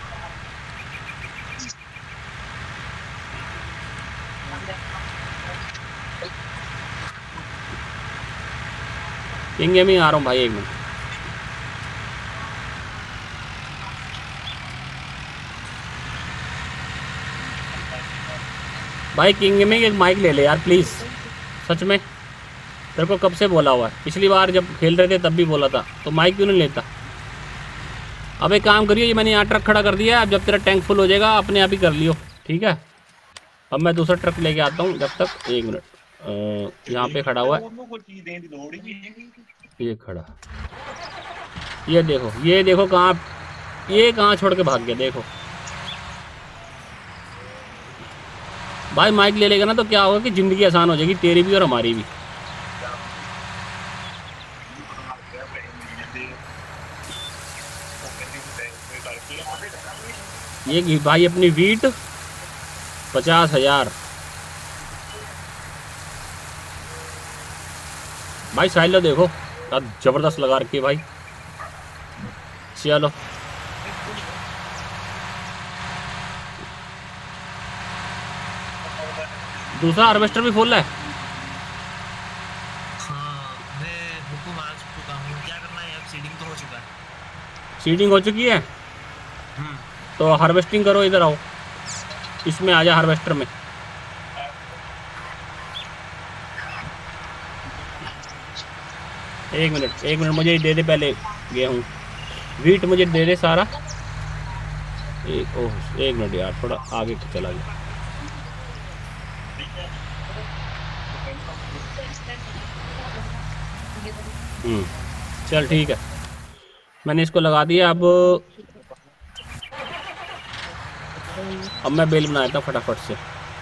किंग गेमिंग आ रहा हूँ भाई, 1 मिनट। भाई किंग गेमिंग एक माइक ले ले यार प्लीज़, सच में तेरे को कब से बोला हुआ है। पिछली बार जब खेल रहे थे तब भी बोला था, तो माइक क्यों नहीं लेता? अब एक काम करिए, ये मैंने यहाँ ट्रक खड़ा कर दिया है, अब जब तेरा टैंक फुल हो जाएगा अपने आप ही कर लियो, ठीक है। अब मैं दूसरा ट्रक लेके आता हूँ, जब तक 1 मिनट। यहाँ पे खड़ा हुआ है, ये खड़ा, ये देखो कहाँ, ये कहाँ छोड़ के भाग गया देखो। भाई माइक ले लेगा ना तो क्या होगा कि ज़िंदगी आसान हो जाएगी, तेरी भी और हमारी भी। ये भाई अपनी वीट 50,000। भाई साइलो देखो क्या ज़बरदस्त लगा रखी है भाई। चलो दूसरा हार्वेस्टर भी फुल है। हाँ मैं हुक्म आ चुका हूँ, क्या करना है अब? सीडिंग तो हो चुका है। सीडिंग हो चुकी है तो हार्वेस्टिंग करो, इधर आओ, इसमें आ जा हार्वेस्टर में। एक मिनट मुझे दे दे पहले गेहूँ, वीट मुझे दे दे सारा। एक मिनट यार, थोड़ा आगे चला गया। चल ठीक है, मैंने इसको लगा दिया। अब अब मैं बेल बनाया था फटाफट से।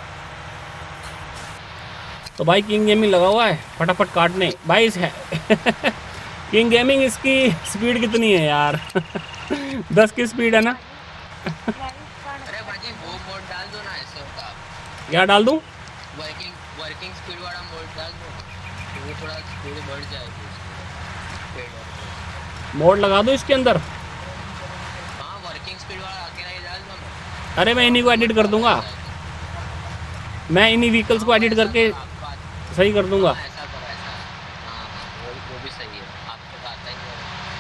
तो भाई किंग गेमिंग लगा हुआ है फटाफट काटने भाई इस है किंग गेमिंग इसकी स्पीड कितनी है यार 10 की स्पीड है ना। अरे भाजी वो मोड डाल दो ना ऐसे होता। क्या डाल दूं? वर्किंग स्पीड वाला मोड डाल दो तो वो थोड़ा स्पीड बढ़ जाएगी उसकी। मोड लगा दूं इसके अंदर? हाँ वर्किंग स्पीड वाला अकेला ही डाल दो ना। अरे मैं इन्हीं को एडिट कर दूंगा, मैं इन्हीं व्हीकल्स को एडिट करके सही कर दूंगा। ऐसा करो ऐसा। हाँ वो भी सही है, आपको तो आता ही है।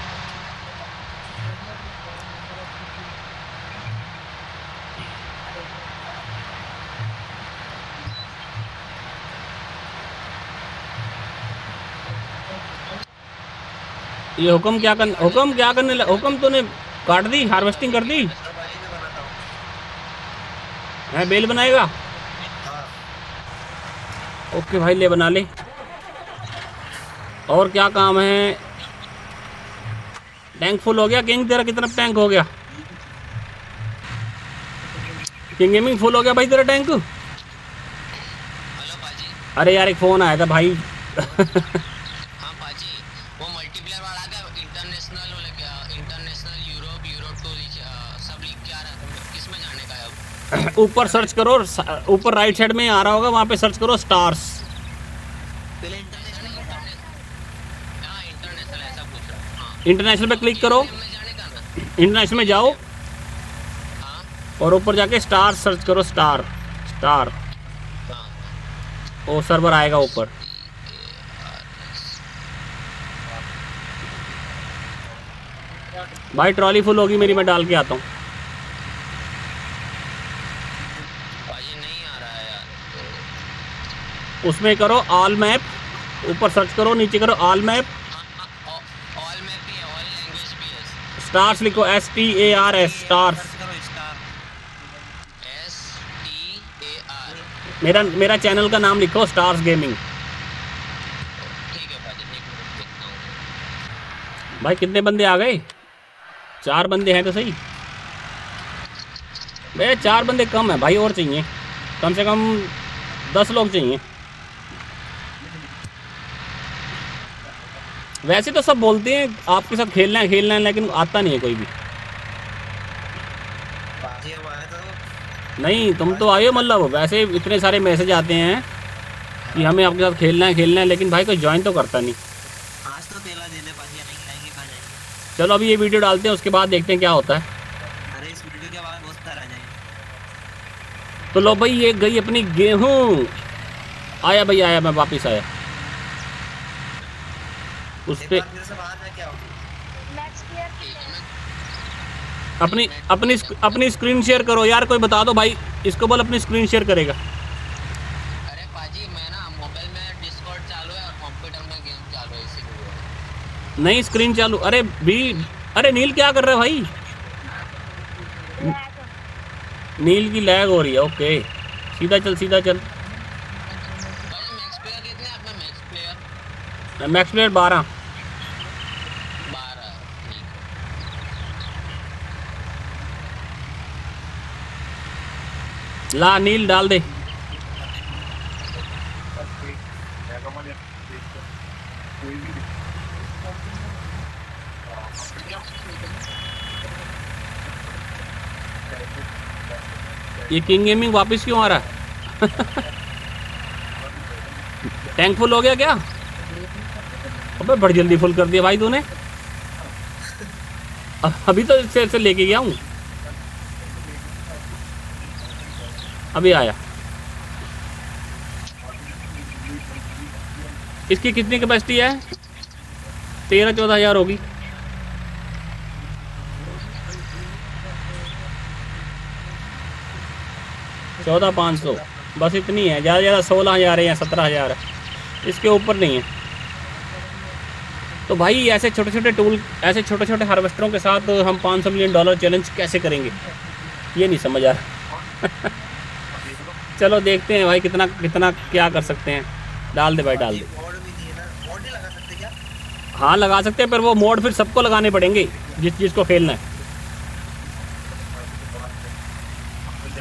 ये हुक्म क्या करने हुक्म तूने काट दी, हार्वेस्टिंग कर दी है? बेल बनाएगा? ओके भाई ले बना ले। और क्या काम है? टैंक फुल हो गया किंग? तेरा कितना टैंक हो गया? किंग गेमिंग फुल हो गया भाई तेरा टैंक? हेलो पाजी। अरे यार एक फ़ोन आया था भाई हाँ पाजी वो मल्टीप्लेयर वाला आ गया इंटरनेशनल यूरोप यूरोप टू सब लिख के आ रहा था, किस में जाने का है अब? ऊपर सर्च करो, ऊपर राइट साइड में आ रहा होगा, वहाँ पे सर्च करो स्टार्स। पहले इंटरनेशनल हाँ इंटरनेशनल ऐसा पूछ रहा है। हाँ इंटरनेशनल पे क्लिक करो, में जाने का ना। इंटरनेशनल में जाओ हाँ और ऊपर जाके स्टार सर्च करो, स्टार। हाँ वो सर्वर आएगा ऊपर। भाई ट्रॉली फुल होगी मेरी, मैं डाल के आता हूँ। पाजी नहीं आ रहा है यार। उसमें करो ऑल मैप, ऊपर सर्च करो, नीचे करो ऑल मैप, ऑल में भी है, ऑल लैंग्वेज भी है। स्टार्स लिखो, STARS स्टार्स। सर्च करो स्टार STAR। मेरा चैनल का नाम लिखो स्टार्स गेमिंग। ठीक है पाजी, एक मिनट देखता हूँ। भाई कितने बंदे आ गए? 4 बंदे हैं तो सही। भाई 4 बंदे कम है भाई, और चाहिए कम से कम 10 लोग चाहिए। वैसे तो सब बोलते हैं आपके साथ खेलना है लेकिन आता नहीं है कोई भी। पाजी अब आया तो नहीं तुम तो आए हो, मतलब वैसे इतने सारे मैसेज आते हैं कि हमें आपके साथ खेलना है लेकिन भाई कोई ज्वाइन तो करता नहीं। आज तो तेला दे दे पाजी, नहीं आएंगे कहाँ जाएंगे। चलो अभी ये वीडियो डालते हैं, उसके बाद देखते हैं क्या होता है। अरे इस वीडियो के बाद बहुत सारा आ जाएंगे। तो लो भाई ये गई अपनी गेहूं। आया भाई आया, मैं वापस आया उस एक पे। बार मेरे से बाहर जाके आओ। मैक्स प्लेयर ठीक है मैं अपनी स्क्रीन शेयर करो यार, कोई बता दो भाई, इसको बोल अपनी स्क्रीन शेयर करेगा। अरे पाजी मैं ना मोबाइल में डिस्कॉर्ड चालू है और कंप्यूटर में गेम चालू है इसीलिए। नहीं स्क्रीन चालू। अरे नील क्या कर रहा है भाई? नील की लैग हो रही है। ओके सीधा चल। पाजी मैक्स प्लेयर कितने आप में? Max player max player 12। 12। ठीक है। ला नील डाल दे। ये किंग गेमिंग वापस क्यों आ रहा है? टैंक फुल हो गया क्या? अबे बड़ी जल्दी फुल कर दिया भाई तूने। अभी तो इससे लेके गया हूँ, अभी आया। इसकी कितनी कैपेसिटी है? 13-14 हज़ार होगी। चौदह 500 बस इतनी है, ज़्यादा ज़्यादा 16,000 है या 17,000 है, इसके ऊपर नहीं है। तो भाई ऐसे छोटे छोटे टूल, ऐसे छोटे छोटे हार्वेस्टरों के साथ हम $500 मिलियन चैलेंज कैसे करेंगे, ये नहीं समझ आ रहा। चलो देखते हैं भाई कितना कितना क्या कर सकते हैं। डाल दे भाई डाल दे। मोड भी नहीं है ना, मोड नहीं लगा सकते क्या? हाँ लगा सकते हैं, पर वो मोड फिर सबको लगाने पड़ेंगे जिसको खेलना है।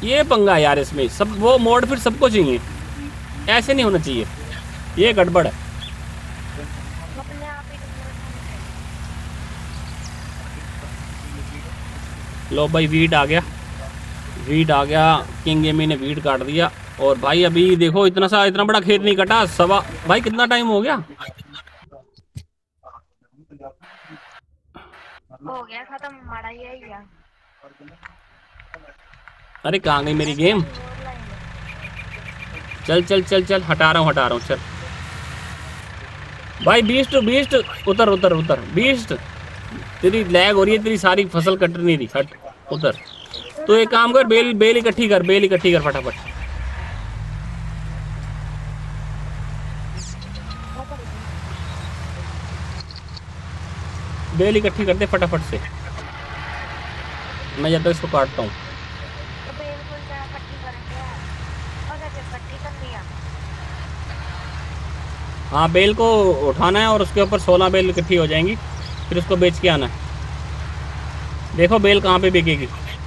ये पंगा है यार इसमें, सब वो मोड फिर सबको चाहिए, ऐसे नहीं होना चाहिए, ये गड़बड़ है। अपने आप ही लो भाई वीट आ गया, वीट आ गया, किंग गेमी ने वीट काट दिया। और भाई अभी देखो इतना बड़ा खेत नहीं कटा, सवा भाई कितना टाइम हो गया, हो गया खत्म, मारा ही है यार। अरे कहाँ गई मेरी गेम, और लाइन है। चल चल चल चल, हटा रहा हूँ चल भाई। बीस्ट बीस्ट उतर उतर उतर, बीस्ट तेरी लैग हो रही है, तेरी सारी फसल कट नहीं रही, हट उतर। तो एक काम कर, बेल इकट्ठी कर, बेल इकट्ठी कर फटाफट। बेल इकट्ठी कर दे फटाफट से, मैं जब तक इसको काटता हूँ। तो बिल्कुल क्या पट्टी करेंगे और जब पट्टी कर लिया हाँ बेल को उठाना है और उसके ऊपर 16 बेल इकट्ठी हो जाएंगी, फिर उसको बेच के आना है। देखो बेल कहाँ पे बिकेगी।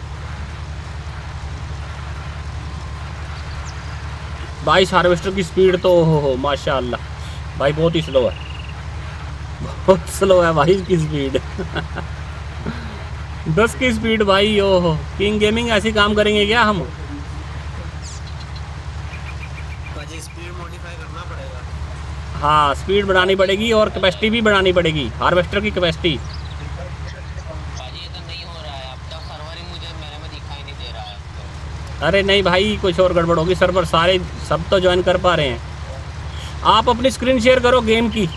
भाई हार्वेस्टर की स्पीड तो हो माशाल्लाह भाई, बहुत ही स्लो है, बहुत स्लो है भाई इसकी स्पीड 10 की स्पीड भाई। ओहो किंग गेमिंग ऐसे काम करेंगे क्या हम? स्पीड मॉडिफाई करना पड़ेगा। हाँ स्पीड बढ़ानी पड़ेगी और कैपेसिटी भी बढ़ानी पड़ेगी, हार्वेस्टर की कैपेसिटी। पाजी ये तो नहीं हो रहा है, अब तक सर्वर ही मुझे मेरे में दिखाई नहीं दे रहा है। अरे नहीं भाई कुछ और गड़बड़ होगी, सर्वर सारे सब तो ज्वाइन कर पा रहे हैं। आप अपनी स्क्रीन शेयर करो गेम की।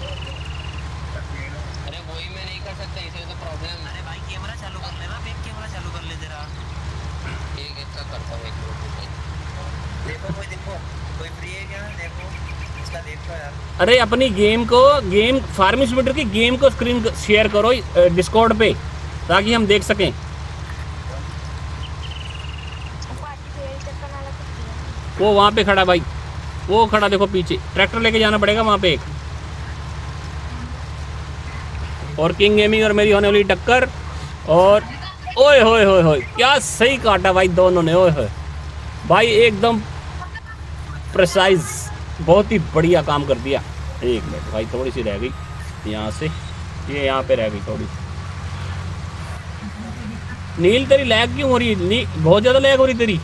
अरे वही मैं नहीं कर सकता, इसे तो प्रॉब्लम है। अरे भाई कैमरा चालू कर लेना, बैक कैमरा चालू कर ले जरा। एक एक का करता हूँ, एक मिनट। देखो कोई फ्री है क्या, देखो इसका देखो यार। अरे अपनी गेम फार्मिंग सिमुलेटर की गेम को स्क्रीन शेयर करो डिस्कॉर्ड पे, ताकि हम देख सकें। पार्टी बेल चक्कर वाला कुछ वो वहाँ पे खड़ा भाई, वो खड़ा देखो पीछे, ट्रैक्टर लेके जाना पड़ेगा वहाँ पे एक। और किंग गेमिंग और मेरी होने वाली टक्कर, और ओए होए होए होए क्या सही काटा भाई दोनों ने, ओए होए भाई एकदम प्रिसाइज, बहुत ही बढ़िया काम कर दिया। एक मिनट भाई थोड़ी सी रह गई यहाँ से, ये यहाँ पे रह गई थोड़ी। नील तेरी लैग क्यों हो रही है? बहुत ज़्यादा लैग हो रही तेरी।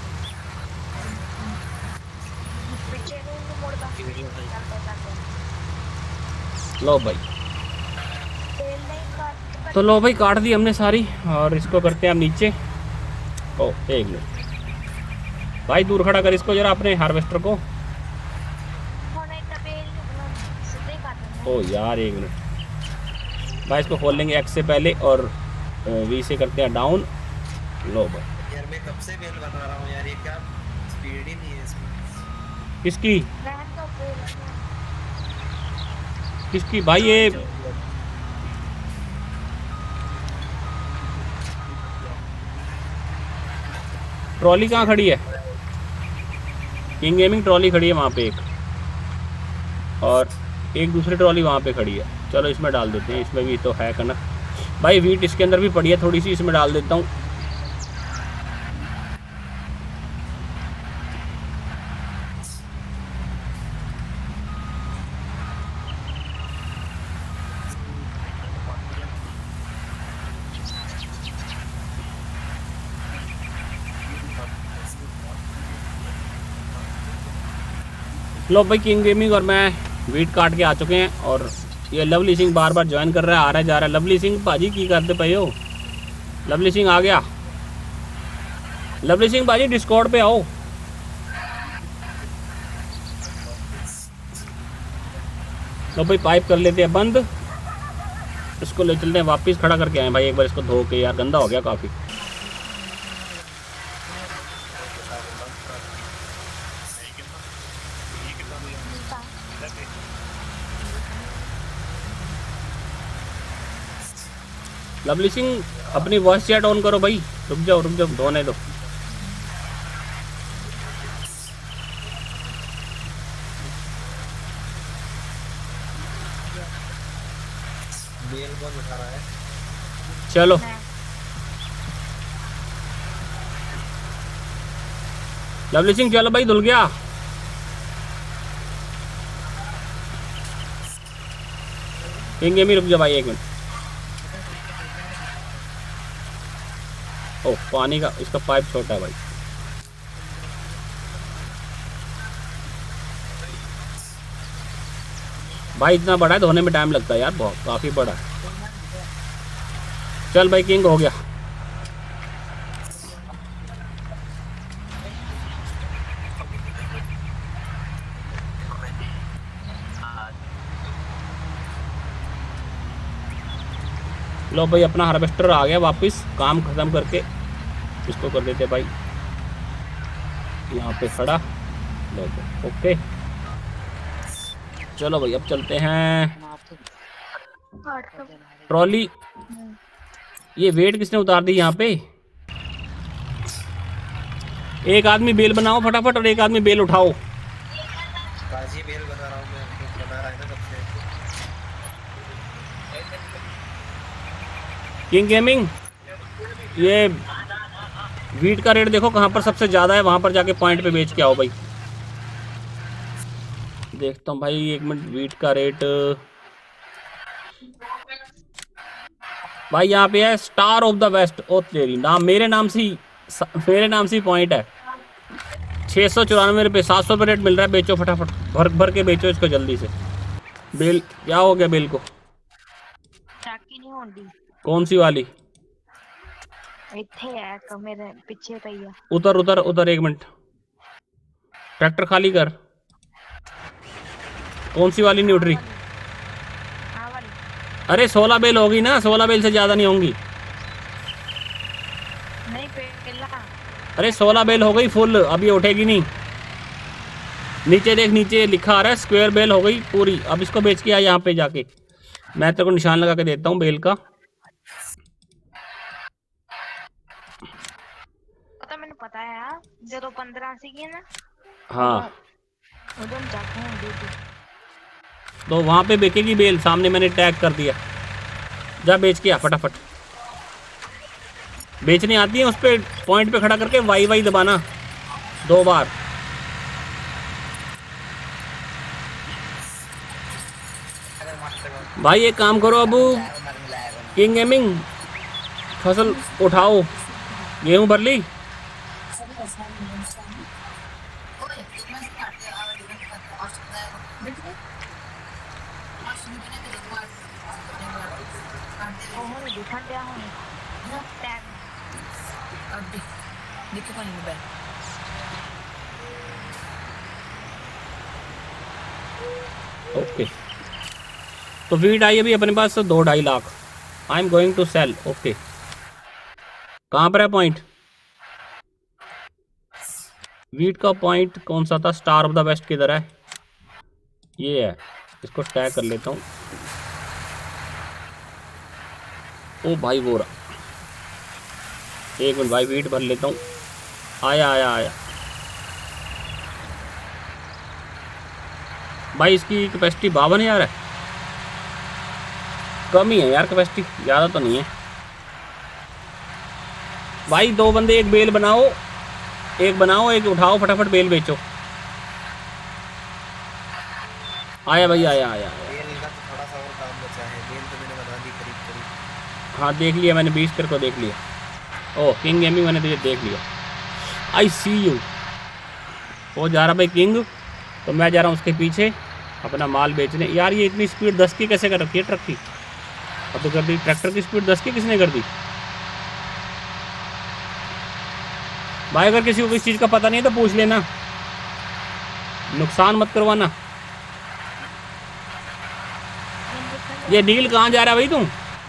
पीछे नहीं मोड़ता लो भाई, तेल नहीं काट तो लो भाई काट दी हमने सारी, और इसको करते हैं हम नीचे। ओ एक मिनट भाई, दूर खड़ा कर इसको जरा अपने हार्वेस्टर को। होने का बेल नहीं बना सीधे काटना। ओ यार एक मिनट भाई, इसको खोल लेंगे एक्स से पहले और वी से करते हैं डाउन। लो भाई यार मैं कब से बेल बना रहा हूँ यार, ये क्या स्पीड ही नहीं है इसमें। किसकी रहन दो बेल किसकी भाई ये? ट्रॉली कहाँ खड़ी है? किंग गेमिंग ट्रॉली खड़ी है वहाँ पे एक, और एक दूसरी ट्रॉली वहाँ पे खड़ी है। चलो इसमें डाल देते हैं, इसमें भी तो है कनक भाई, वीट इसके अंदर भी पड़ी है थोड़ी सी, इसमें डाल देता हूँ। लो भाई किंग गेमिंग और मैं वीट काट के आ चुके हैं, और ये लवली सिंह बार बार ज्वाइन कर रहा है, आ रहा है जा रहा है। लवली सिंह भाजी की करते पे हो? लवली सिंह आ गया। लवली सिंह भाजी डिस्कॉर्ड पे आओ। लो भाई पाइप कर लेते हैं बंद, इसको ले चलते हैं वापस, खड़ा करके आए भाई एक बार इसको धो के, यार गंदा हो गया काफ़ी। लवली सिंह अपनी वॉइस चैट ऑन करो भाई, रुक जाओ धोने दो। बेल कौन उठा रहा है? चलो लवली सिंह चलो भाई, धुल गया। किंग गेमिंग रुक जा भाई 1 मिनट। ओ पानी का इसका पाइप छोटा है भाई। भाई इतना बड़ा है, धोने में टाइम लगता है यार, बहुत काफी बड़ा है। चल भाई किंग हो गया। लो भाई अपना हार्वेस्टर आ गया वापस, काम खत्म करके इसको कर देते भाई यहाँ पे खड़ा। लो तो ओके चलो भाई अब चलते हैं। ट्रॉली ये वेट किसने उतार दी यहाँ पे? एक आदमी बेल बनाओ फटाफट और एक आदमी बेल उठाओ। बाजी बेल बना रहा हूँ मैं, बना रहा है ना कब से। किंग गेमिंग ये वीट का रेट देखो कहाँ पर सबसे ज़्यादा है, वहाँ पर जाके पॉइंट पे बेच के आओ भाई। देखता हूँ भाई 1 मिनट, वीट का रेट भाई यहाँ पे है स्टार ऑफ द वेस्ट। ओ तेरी नाम, मेरे नाम से ही पॉइंट है। 694 रुपये, 700 रुपये रेट मिल रहा है। बेचो फटाफट, भर भर के बेचो इसको जल्दी से। बेल क्या हो गया बेल को? नहीं होंगी। कौन सी वाली? इत्थे है तो मेरे पीछे पई है। उतर उतर उतर 1 मिनट, ट्रैक्टर खाली कर। कौन सी वाली न्यूट्री? अरे 16 बेल होगी ना, 16 बेल से ज्यादा नहीं होंगी। नहीं पहला। अरे 16 बेल हो गई फुल, अब ये उठेगी नहीं। नीचे देख, नीचे लिखा आ रहा है स्क्वायर बेल हो गई पूरी। अब इसको बेच के आ यहाँ पे जाके, मैं तेरे को निशान लगा के देता हूँ बेल का। पता मैंने पता है यार, जो 15 सी की ना। हाँ उधर जाते हैं दीदी। तो वहाँ पे बेचेगी बेल, सामने मैंने टैग कर दिया। जा बेच के आ फटाफट। बेचने आती है उस पे पॉइंट पे खड़ा करके वाई वाई दबाना 2 बार। भाई एक काम करो अब, किंग गेमिंग फसल उठाओ। गेहूं भर ली? ओके तो वीट आई अभी अपने पास 2-2.5 lakh. I am going to sell. Okay कहाँ पर है पॉइंट? वीट का पॉइंट कौन सा था? स्टार ऑफ द वेस्ट किधर है? ये है, इसको टैग कर लेता हूँ। ओ भाई वो रहा, 1 मिनट भाई वीट भर लेता हूँ। आया आया आया भाई। इसकी कैपेसिटी 52,000 है, कम ही है यार कैपेसिटी, ज़्यादा तो नहीं है भाई। 2 बंदे एक बेल बनाओ, एक बनाओ एक उठाओ, फटाफट बेल बेचो। आया भाई आया आया। बेल का तो थोड़ा सा और काम बचा है, बेल तो मैंने बना दी करीब करीब। हाँ देख लिया मैंने, 20 तेरे को देख लिया। ओह किंग गेमिंग मैंने तुझे देख लिया। I see you. वो जा रहा भाई किंग, तो मैं जा रहा हूँ उसके पीछे अपना माल बेचने। यार ये इतनी स्पीड 10 की कैसे कर रखी है ट्रक की? अब तो कर दी ट्रैक्टर की स्पीड 10 की, किसने कर दी भाई? अगर किसी को किसी चीज़ का पता नहीं है तो पूछ लेना, नुकसान मत करवाना। ये डील कहाँ जा रहा है भाई तू?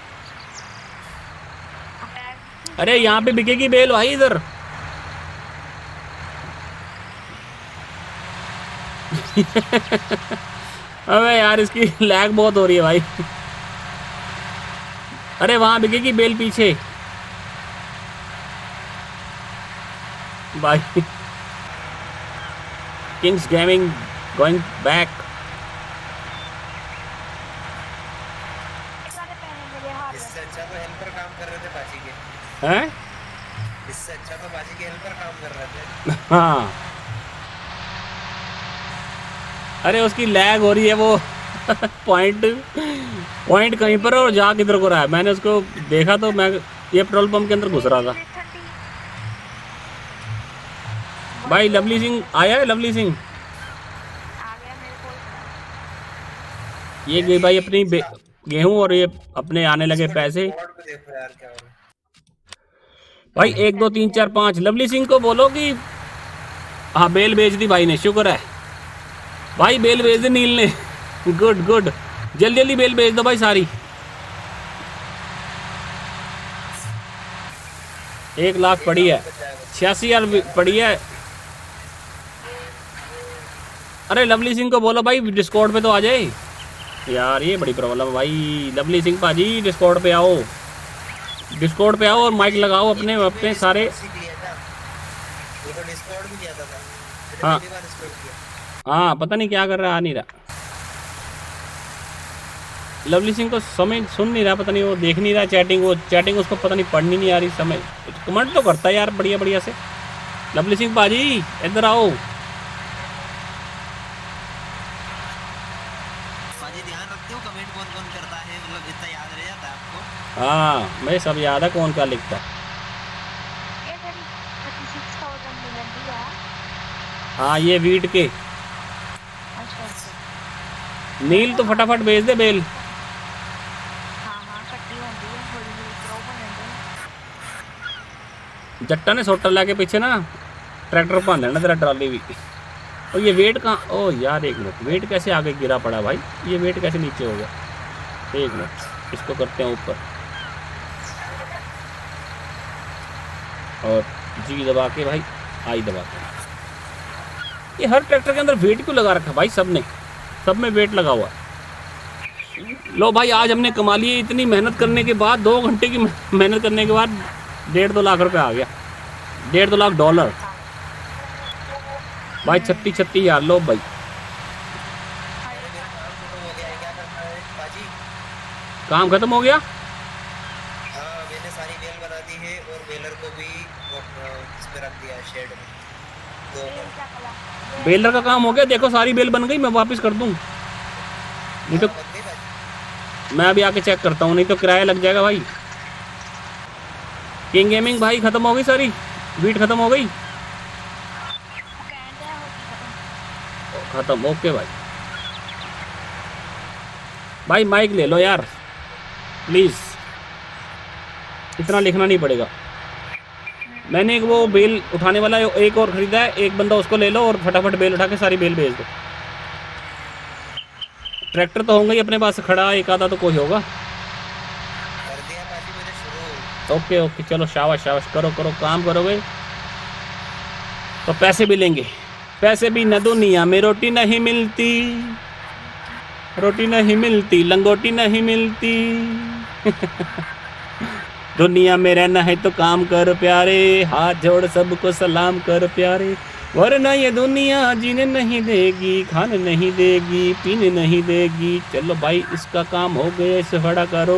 अरे यहाँ पे बिकेगी बेल भाई इधर। अबे यार इसकी लैग बहुत हो रही है भाई। अरे वहां बिकेगी बेल पीछे भाई। Kings gaming going back. इससे अच्छा तो हेल्पर काम कर रहे थे बाजी के। हैं? इससे अच्छा तो बाजी के हेल्पर काम कर रहे थे। हाँ अरे उसकी लैग हो रही है वो पॉइंट कहीं पर है और जा किधर को रहा है। मैंने उसको देखा तो मैं ये पेट्रोल पंप के अंदर घुस रहा था। भाई लवली सिंह आया है, लवली सिंह आ गया मेरे को। ये गई भाई अपनी गेहूं और ये अपने आने लगे पैसे। स्क्वाड पे देखो यार क्या हो रहा है। भाई 1 2 3 4 5 लवली सिंह को बोलो कि हाँ बेल बेच दी भाई ने, शुक्र है भाई बेल बेच दी नील ने। गुड गुड, जल्दी जल्दी बेल बेच दो भाई सारी। 1 लाख पड़ी है, 86,000 पड़ी है। अरे लवली सिंह को बोलो भाई डिस्कॉर्ड पे तो आ जाए यार, ये बड़ी प्रॉब्लम है भाई। लवली सिंह पाजी डिस्कॉर्ड पे आओ, डिस्कॉर्ड पे आओ और माइक लगाओ अपने अपने सारे। सीख लिया था वो तो डिस्कॉर्ड भी किया था। हाँ। पहली बार डिस्कॉर्ड किया। हाँ पता नहीं क्या कर रहा है, आ नहीं रहा। लवली सिंह को समझ सुन नहीं रहा, पता नहीं वो देख नहीं रहा चैटिंग, वो चैटिंग उसको पता नहीं पढ़नी नहीं आ रही, समझ कमेंट तो करता है यार बढ़िया बढ़िया से। लवली सिंह पाजी इधर आओ। पाजी ध्यान रखते हो कमेंट कौन कौन करता है, मतलब इतना याद रह जाता है आपको? हाँ मैं सब याद है कौन क्या लिखता है। ये तेरी 36,000 मिल दिया। हाँ ये वीट के अच्छा नील तो फटाफट भेज दे बेल। हाँ हाँ कट्टी होती है थोड़ी थोड़ी प्रो बनते हैं। जट्टा ने सोटर ला के पीछे ना ट्रैक्टर बांध लेना तेरा ट्रॉली भी। और ये वेट कहाँ, ओ यार 1 मिनट, वेट कैसे आगे गिरा पड़ा भाई, ये वेट कैसे नीचे हो गया। 1 मिनट इसको करते हैं ऊपर और जी दबा के भाई आई दबा के। ये हर ट्रैक्टर के अंदर वेट क्यों लगा रखा भाई, सब में वेट लगा हुआ है। लो भाई आज हमने कमा लिए, इतनी मेहनत करने के बाद 2 घंटे की मेहनत करने के बाद 1.5-2 लाख रुपए आ गया, 1.5-2 लाख डॉलर भाई। 36,000 लो भाई। काम खत्म हो गया। हाँ मैंने सारी बेल बना दी है और बेलर को भी इस पे रख दिया है शेड में। तो क्या कला बेलर का काम हो गया, देखो सारी बेल बन गई, मैं वापस कर दूं। नहीं तो बन गई भाई। मैं अभी आके चेक करता हूँ, नहीं तो किराया लग जाएगा भाई। किंग गेमिंग भाई खत्म हो गई सारी वीट, खत्म हो गई कहते हैं होगी खत्म। ओके भाई, भाई माइक ले लो यार प्लीज़, इतना लिखना नहीं पड़ेगा। मैंने एक वो बेल उठाने वाला एक और ख़रीदा है, एक बंदा उसको ले लो और फटाफट बेल उठा के सारी बेल भेज दो। ट्रैक्टर तो होंगे ही अपने पास खड़ा, एक आधा तो कोई होगा। कर दिया पाजी मैंने शुरू। ओके ओके चलो शाबाश शाबाश, करो करो काम करोगे तो पैसे भी लेंगे। पैसे भी न दुनिया में रोटी नहीं मिलती, रोटी नहीं मिलती लंगोटी नहीं मिलती। दुनिया में रहना है तो काम कर प्यारे, हाथ जोड़ सबको सलाम कर प्यारे, वरना ये दुनिया जीने नहीं देगी, खाने नहीं देगी, पीने नहीं देगी। चलो भाई इसका काम हो गया, इसे खड़ा करो।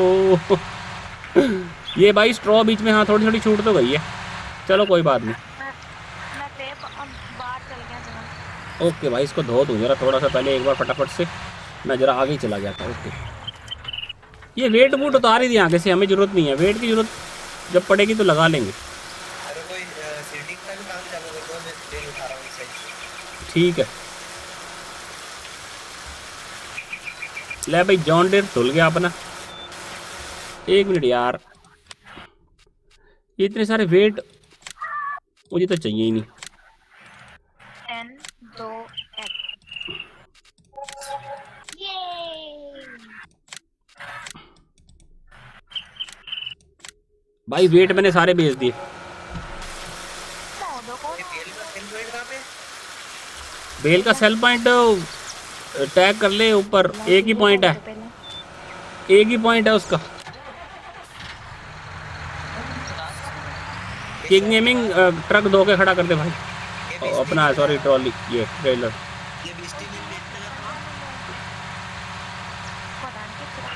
ये भाई स्ट्रॉ बीच में हाँ थोड़ी थोड़ी छूट तो गई है, चलो कोई बात नहीं। मैं टेप बाहर चल गया जरा। ओके भाई इसको धो दूँ जरा थोड़ा सा पहले एक बार फटाफट से, मैं ज़रा आगे ही चला गया था। ओके ये वेट वूट उतार ही दिया आगे से, हमें ज़रूरत नहीं है वेट की, ज़रूरत जब पड़ेगी तो लगा लेंगे। अरे कोई सीटिंग का भी काम चालू कर दो, मैं बेल उठा रहा हूँ इस साइड से। ठीक है ले भाई, जॉन डेयर धुल गया अपना। 1 मिनट यार, ये इतने सारे वेट मुझे तो चाहिए ही नहीं। 10 2 1 ये भाई वेट मैंने सारे भेज दिए। दो कौन ये बेल का सेल पॉइंट कहाँ पे? बेल का सेल पॉइंट टैग कर ले ऊपर, एक ही पॉइंट है, एक ही पॉइंट है उसका। किंग गेमिंग ट्रक धो के खड़ा कर दे भाई, अपना सॉरी ट्रॉली, ये ट्रेलर। ये बिस्टी में देखते हैं। पता नहीं कितना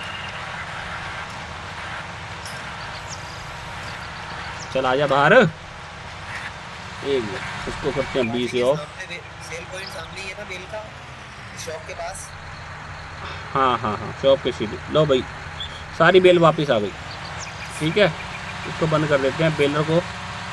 चल आजा बाहर। एक मिनट उसको करते हैं 20 ऑफ। सामने सेल पॉइंट सामने ही है ना बेल का। शॉप के पास। हाँ हाँ हाँ, शॉप के सीधे। लो भाई, सारी बेल वापस आ गई। ठीक है, इसको बंद कर देते हैं बेलर को।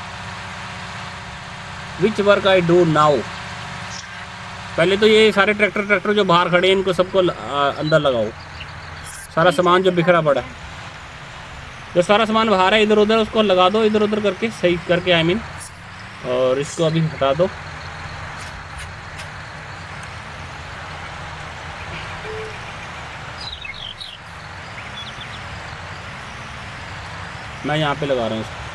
Which work I do now. पहले तो ये सारे ट्रैक्टर जो बाहर खड़े हैं इनको सबको अंदर लगाओ। सारा सामान जो बिखरा पड़ा है, जो सारा सामान बाहर है इधर उधर उसको लगा दो, इधर उधर करके सही करके, आई मीन। और इसको अभी हटा दो। मैं यहाँ पे लगा रहा हूँ इसको।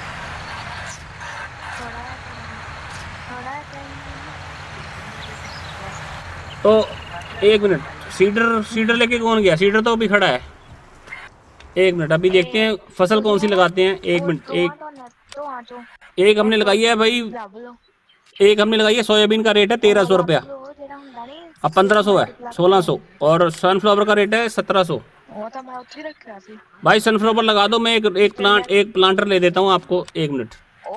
तो एक मिनट, सीडर लेके कौन गया? सीडर तो अभी खड़ा है। एक मिनट, अभी देखते हैं फसल कौन सी लगाते हैं। एक मिनट, एक हमने लगाई है भाई, एक हमने लगाई है। सोयाबीन का रेट है 1300 रुपया, अब 1500 है, 1600। और सनफ्लावर का रेट है 1700। भाई सनफ्लावर लगा दो। मैं एक प्लांटर ले देता हूँ आपको। एक मिनट,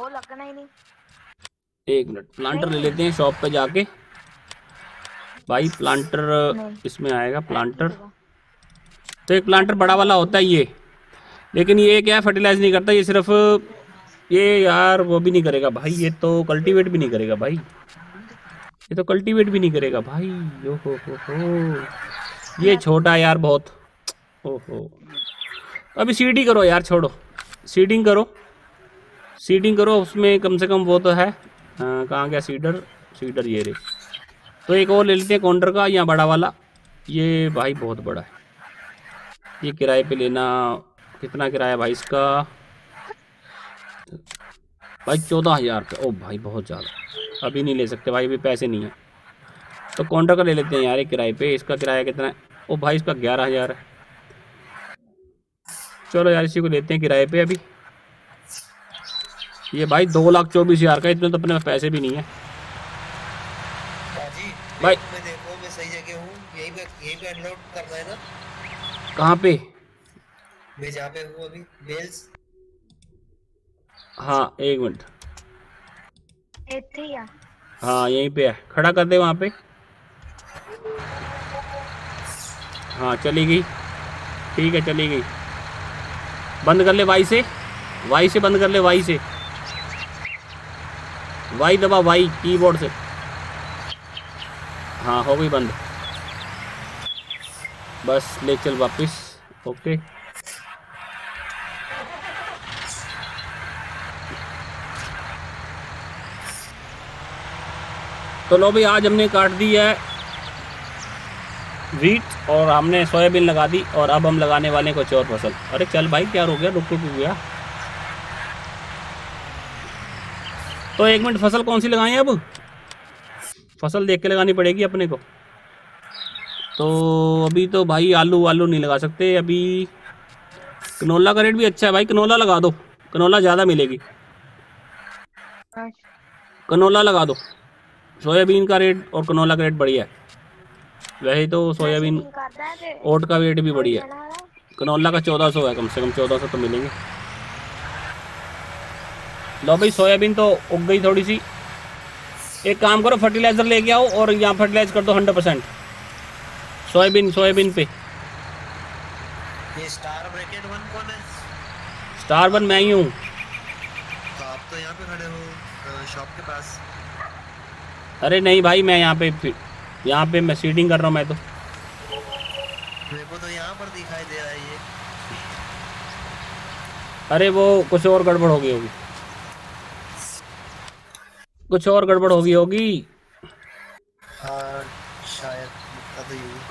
एक मिनट, प्लांटर ले लेते हैं शॉप पे जाके। भाई प्लांटर इसमें आएगा, प्लांटर। तो एक प्लांटर बड़ा वाला होता है ये, लेकिन ये क्या है, फर्टिलाइज नहीं करता ये, सिर्फ ये यार वो भी नहीं करेगा भाई, ये तो कल्टीवेट भी नहीं करेगा भाई, ये तो कल्टीवेट भी नहीं करेगा भाई। हो ये छोटा यार बहुत। ओहो, अभी सीडिंग करो यार, छोड़ो सीडिंग करो, सीडिंग करो। उसमें कम से कम वो तो है। कहाँ गया सीडर ये रे। तो एक और ले लेते हैं काउंटर का, यहाँ बड़ा वाला। ये भाई बहुत बड़ा है, ये किराए पे लेना। कितना किराया भाई इसका? भाई 14,000 रुपये। ओ भाई बहुत ज़्यादा, अभी नहीं ले सकते भाई, अभी पैसे नहीं है। तो काउंटर का ले लेते हैं यार एक किराए पे। इसका किराया कितना है? ओ भाई इसका 11,000 है। चलो यार इसी को लेते हैं किराए पे अभी। ये भाई 2,24,000 का, इतने तो अपने पैसे भी नहीं है भाई। मैं देखो मैं सही जगह हूँ, यहीं पे अनलोड करना है ना? कहाँ पे? मैं जहाँ पे हूँ अभी, बेल्स। हाँ एक मिनट, हाँ यहीं पे है, खड़ा कर दे वहाँ पे। हाँ चली गई, ठीक है चली गई। बंद कर ले वाई से, वाई से बंद कर ले, वाई से, वाई दबा, वाई कीबोर्ड से। हाँ हो गई बंद, बस ले चल वापस। ओके तो लो भाई, आज हमने काट दी है वीट और हमने सोयाबीन लगा दी, और अब हम लगाने वाले हैं कुछ और फसल। अरे चल भाई क्या हो गया, रुक गया। तो एक मिनट, फसल कौन सी लगाएं अब? फसल देख के लगानी पड़ेगी अपने को। तो अभी तो भाई आलू नहीं लगा सकते अभी। कनोला का रेट भी अच्छा है भाई, कनोला लगा दो, कनोला ज़्यादा मिलेगी। कनोला लगा दो, सोयाबीन का रेट और कनोला का रेट बढ़िया है। वैसे तो सोयाबीन ओट का रेट भी बढ़िया है। कनोला का 1400 है, कम से कम 1400 तो मिलेंगे। लो भाई सोयाबीन तो उग गई थोड़ी सी। एक काम करो, फर्टिलाइज़र लेके आओ और यहाँ फर्टिलाइज कर दो 100% सोयाबीन पे। ये स्टार ब्रैकेट 1 कौन है? स्टार 1 मैं ही हूँ। तो आप तो यहाँ पे खड़े हो शॉप के पास। अरे नहीं भाई, मैं यहाँ पे मैं सीडिंग कर रहा हूँ मैं तो। मेरे को तो यहाँ पर दिखाई दे रहा है ये। अरे वो कुछ और गड़बड़ हो गई होगी, कुछ और गड़बड़ होगी। हाँ शायद पता ही होगी।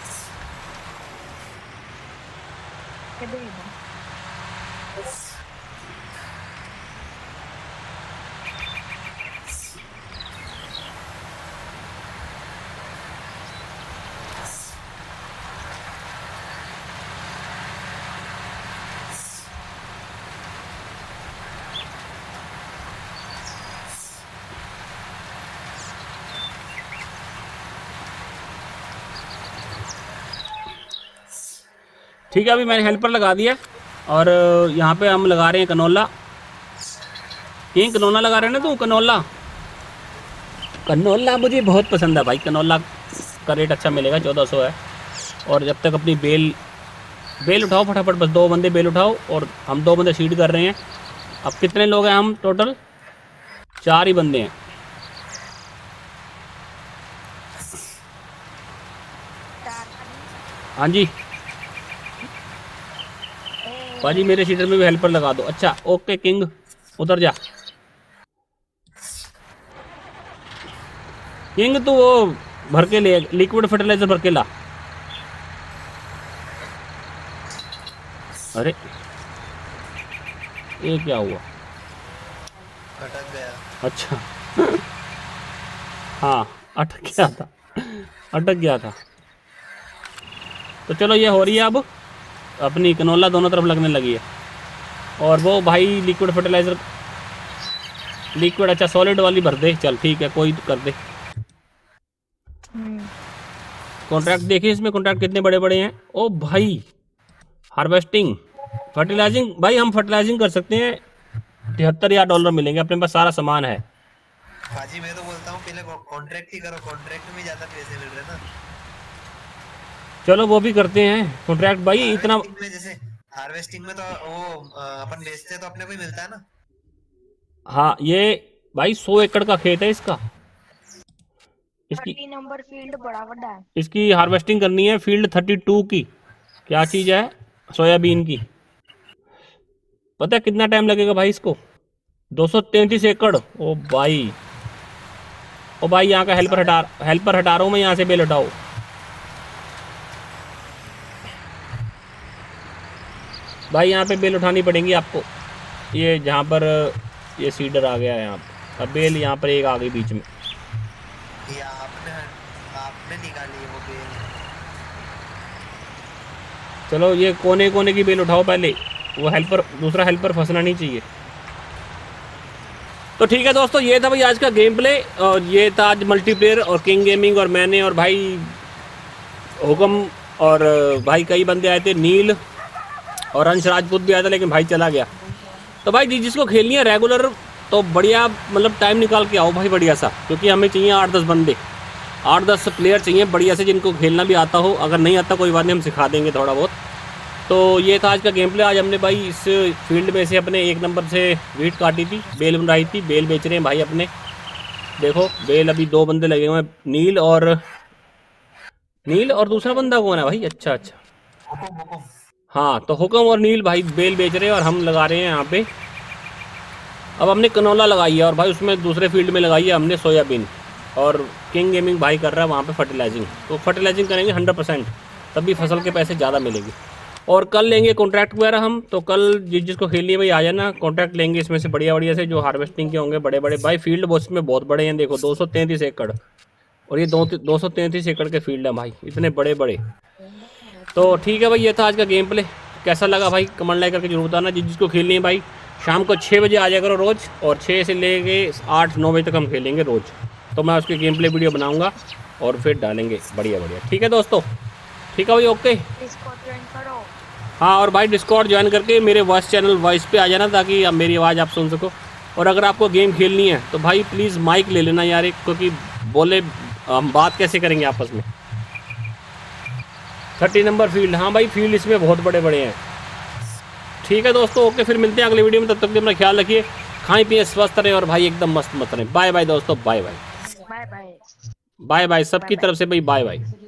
ठीक है, अभी मैंने हेल्पर लगा दिया और यहाँ पे हम लगा रहे हैं कनोला। यही कनोला लगा रहे हैं ना तू? कनोला मुझे बहुत पसंद है भाई, कनोला का रेट अच्छा मिलेगा, 1400 है। और जब तक अपनी बेल उठाओ फटाफट, बस 2 बंदे बेल उठाओ और हम 2 बंदे शीट कर रहे हैं। अब कितने लोग हैं हम टोटल? 4 ही बंदे हैं। हाँ जी भाजी, मेरे शीटर में भी हेल्पर लगा दो। अच्छा ओके किंग, उधर जा किंग, तू वो भर के ले, लिक्विड फर्टिलाइजर भर के ला। अरे ये क्या हुआ? अटक गया। अच्छा हाँ अटक गया था। तो चलो ये हो रही है अब, अपनी कनोला दोनों तरफ लगने लगी है। और वो भाई लिक्विड फर्टिलाइजर, लिक्विड अच्छा सॉलिड वाली भर दे। चल ठीक है, कोई कर दे। कॉन्ट्रैक्ट देखिए इसमें, कॉन्ट्रैक्ट कितने बड़े बड़े हैं। ओ भाई हार्वेस्टिंग, फर्टिलाइजिंग, भाई हम फर्टिलाइजिंग कर सकते हैं। $73,000 मिलेंगे, अपने पास सारा सामान है। भाजी मैं तो बोलता हूँ पहले कॉन्ट्रैक्ट ही करो, कॉन्ट्रैक्ट में ज्यादा पैसे मिल रहे हैं ना। चलो वो भी करते हैं कॉन्ट्रैक्ट भाई। इतना में जैसे हार्वेस्टिंग में तो वो अपन बेचते हैं तो अपने को ही मिलता है ना। हाँ ये भाई 100 एकड़ का खेत है इसका। 30 नंबर फील्ड बड़ा बड़ा है। इसकी हार्वेस्टिंग करनी है, फील्ड 32 की। क्या चीज़ है? सोयाबीन की। पता है कितना टाइम लगेगा भाई इसको? 233 एकड़। ओ भाई यहाँ का हेल्पर हटा रहा हूँ मैं, यहाँ से बेल हटाओ। भाई यहाँ पे बेल उठानी पड़ेंगी आपको, ये जहाँ पर ये सीडर आ गया है यहाँ पर। अब बेल यहाँ पर एक आ गई बीच में। ये आपने निकाली है वो बेल। चलो ये कोने कोने की बेल उठाओ पहले, वो हेल्पर, दूसरा हेल्पर फंसना नहीं चाहिए। तो ठीक है दोस्तों, ये था भाई आज का गेम प्ले, और ये था आज मल्टीप्लेयर और किंग गेमिंग और मैंने और भाई हुक्म और भाई कई बंदे आए थे, नील और अंश राजपूत भी आया था, लेकिन भाई चला गया। तो भाई जिसको खेलनी है रेगुलर तो बढ़िया, मतलब टाइम निकाल के आओ भाई बढ़िया सा, क्योंकि हमें चाहिए 8-10 बंदे, 8-10 प्लेयर चाहिए बढ़िया से, जिनको खेलना भी आता हो। अगर नहीं आता कोई बात नहीं, हम सिखा देंगे थोड़ा बहुत। तो ये था आज का गेम प्ले। आज हमने भाई इस फील्ड में से अपने 1 नंबर से वीट काटी थी, बेल बनाई थी, बेल बेच रहे हैं भाई अपने। देखो बेल अभी 2 बंदे लगे हुए हैं, नील और दूसरा बंदा कौन है भाई? अच्छा हाँ, तो हुक्म और नील भाई बेल बेच रहे हैं और हम लगा रहे हैं यहाँ पे। अब हमने कनोला लगाई है और भाई उसमें दूसरे फील्ड में लगाई है हमने सोयाबीन, और किंग गेमिंग भाई कर रहा है वहाँ पे फर्टिलाइजिंग। तो फर्टिलाइजिंग करेंगे 100%, तभी फसल के पैसे ज़्यादा मिलेंगे। और कल लेंगे कॉन्ट्रैक्ट वगैरह हम, तो कल जिसको खेलनी है भाई आ जाना, कॉन्ट्रैक्ट लेंगे इसमें से बढ़िया से, जो हार्वेस्टिंग के होंगे बड़े बड़े। भाई फील्ड बॉस में बहुत बड़े हैं, देखो 233 एकड़, और ये 233 एकड़ के फील्ड है भाई, इतने बड़े बड़े। तो ठीक है भाई, ये था आज का गेम प्ले। कैसा लगा भाई कमेंट लाइक करके जरूर बताना। जिसको खेलनी है भाई शाम को 6 बजे आ जाया करो रोज़, और 6 से लेके 8-9 बजे तक हम खेलेंगे रोज़। तो मैं उसके गेम प्ले वीडियो बनाऊंगा और फिर डालेंगे बढ़िया। ठीक है दोस्तों, ठीक है भाई, ओके। डिस्कॉर्ड ज्वाइन करो। हाँ, और भाई डिस्कॉर्ड ज्वाइन करके मेरे वॉइस चैनल वॉइस पे आ जाना, ताकि अब मेरी आवाज़ आप सुन सको। और अगर आपको गेम खेलनी है तो भाई प्लीज़ माइक ले लेना यार, क्योंकि बोले हम बात कैसे करेंगे आपस में। 30 नंबर फील्ड, हाँ भाई फील्ड इसमें बहुत बड़े बड़े हैं। ठीक है दोस्तों, ओके, फिर मिलते हैं अगले वीडियो में। तब तक के अपना ख्याल रखिए, खाएं पिए स्वस्थ रहें, और भाई एकदम मस्त मत रहें। बाय बाय दोस्तों, बाय बाय, सबकी तरफ से भाई बाय बाय।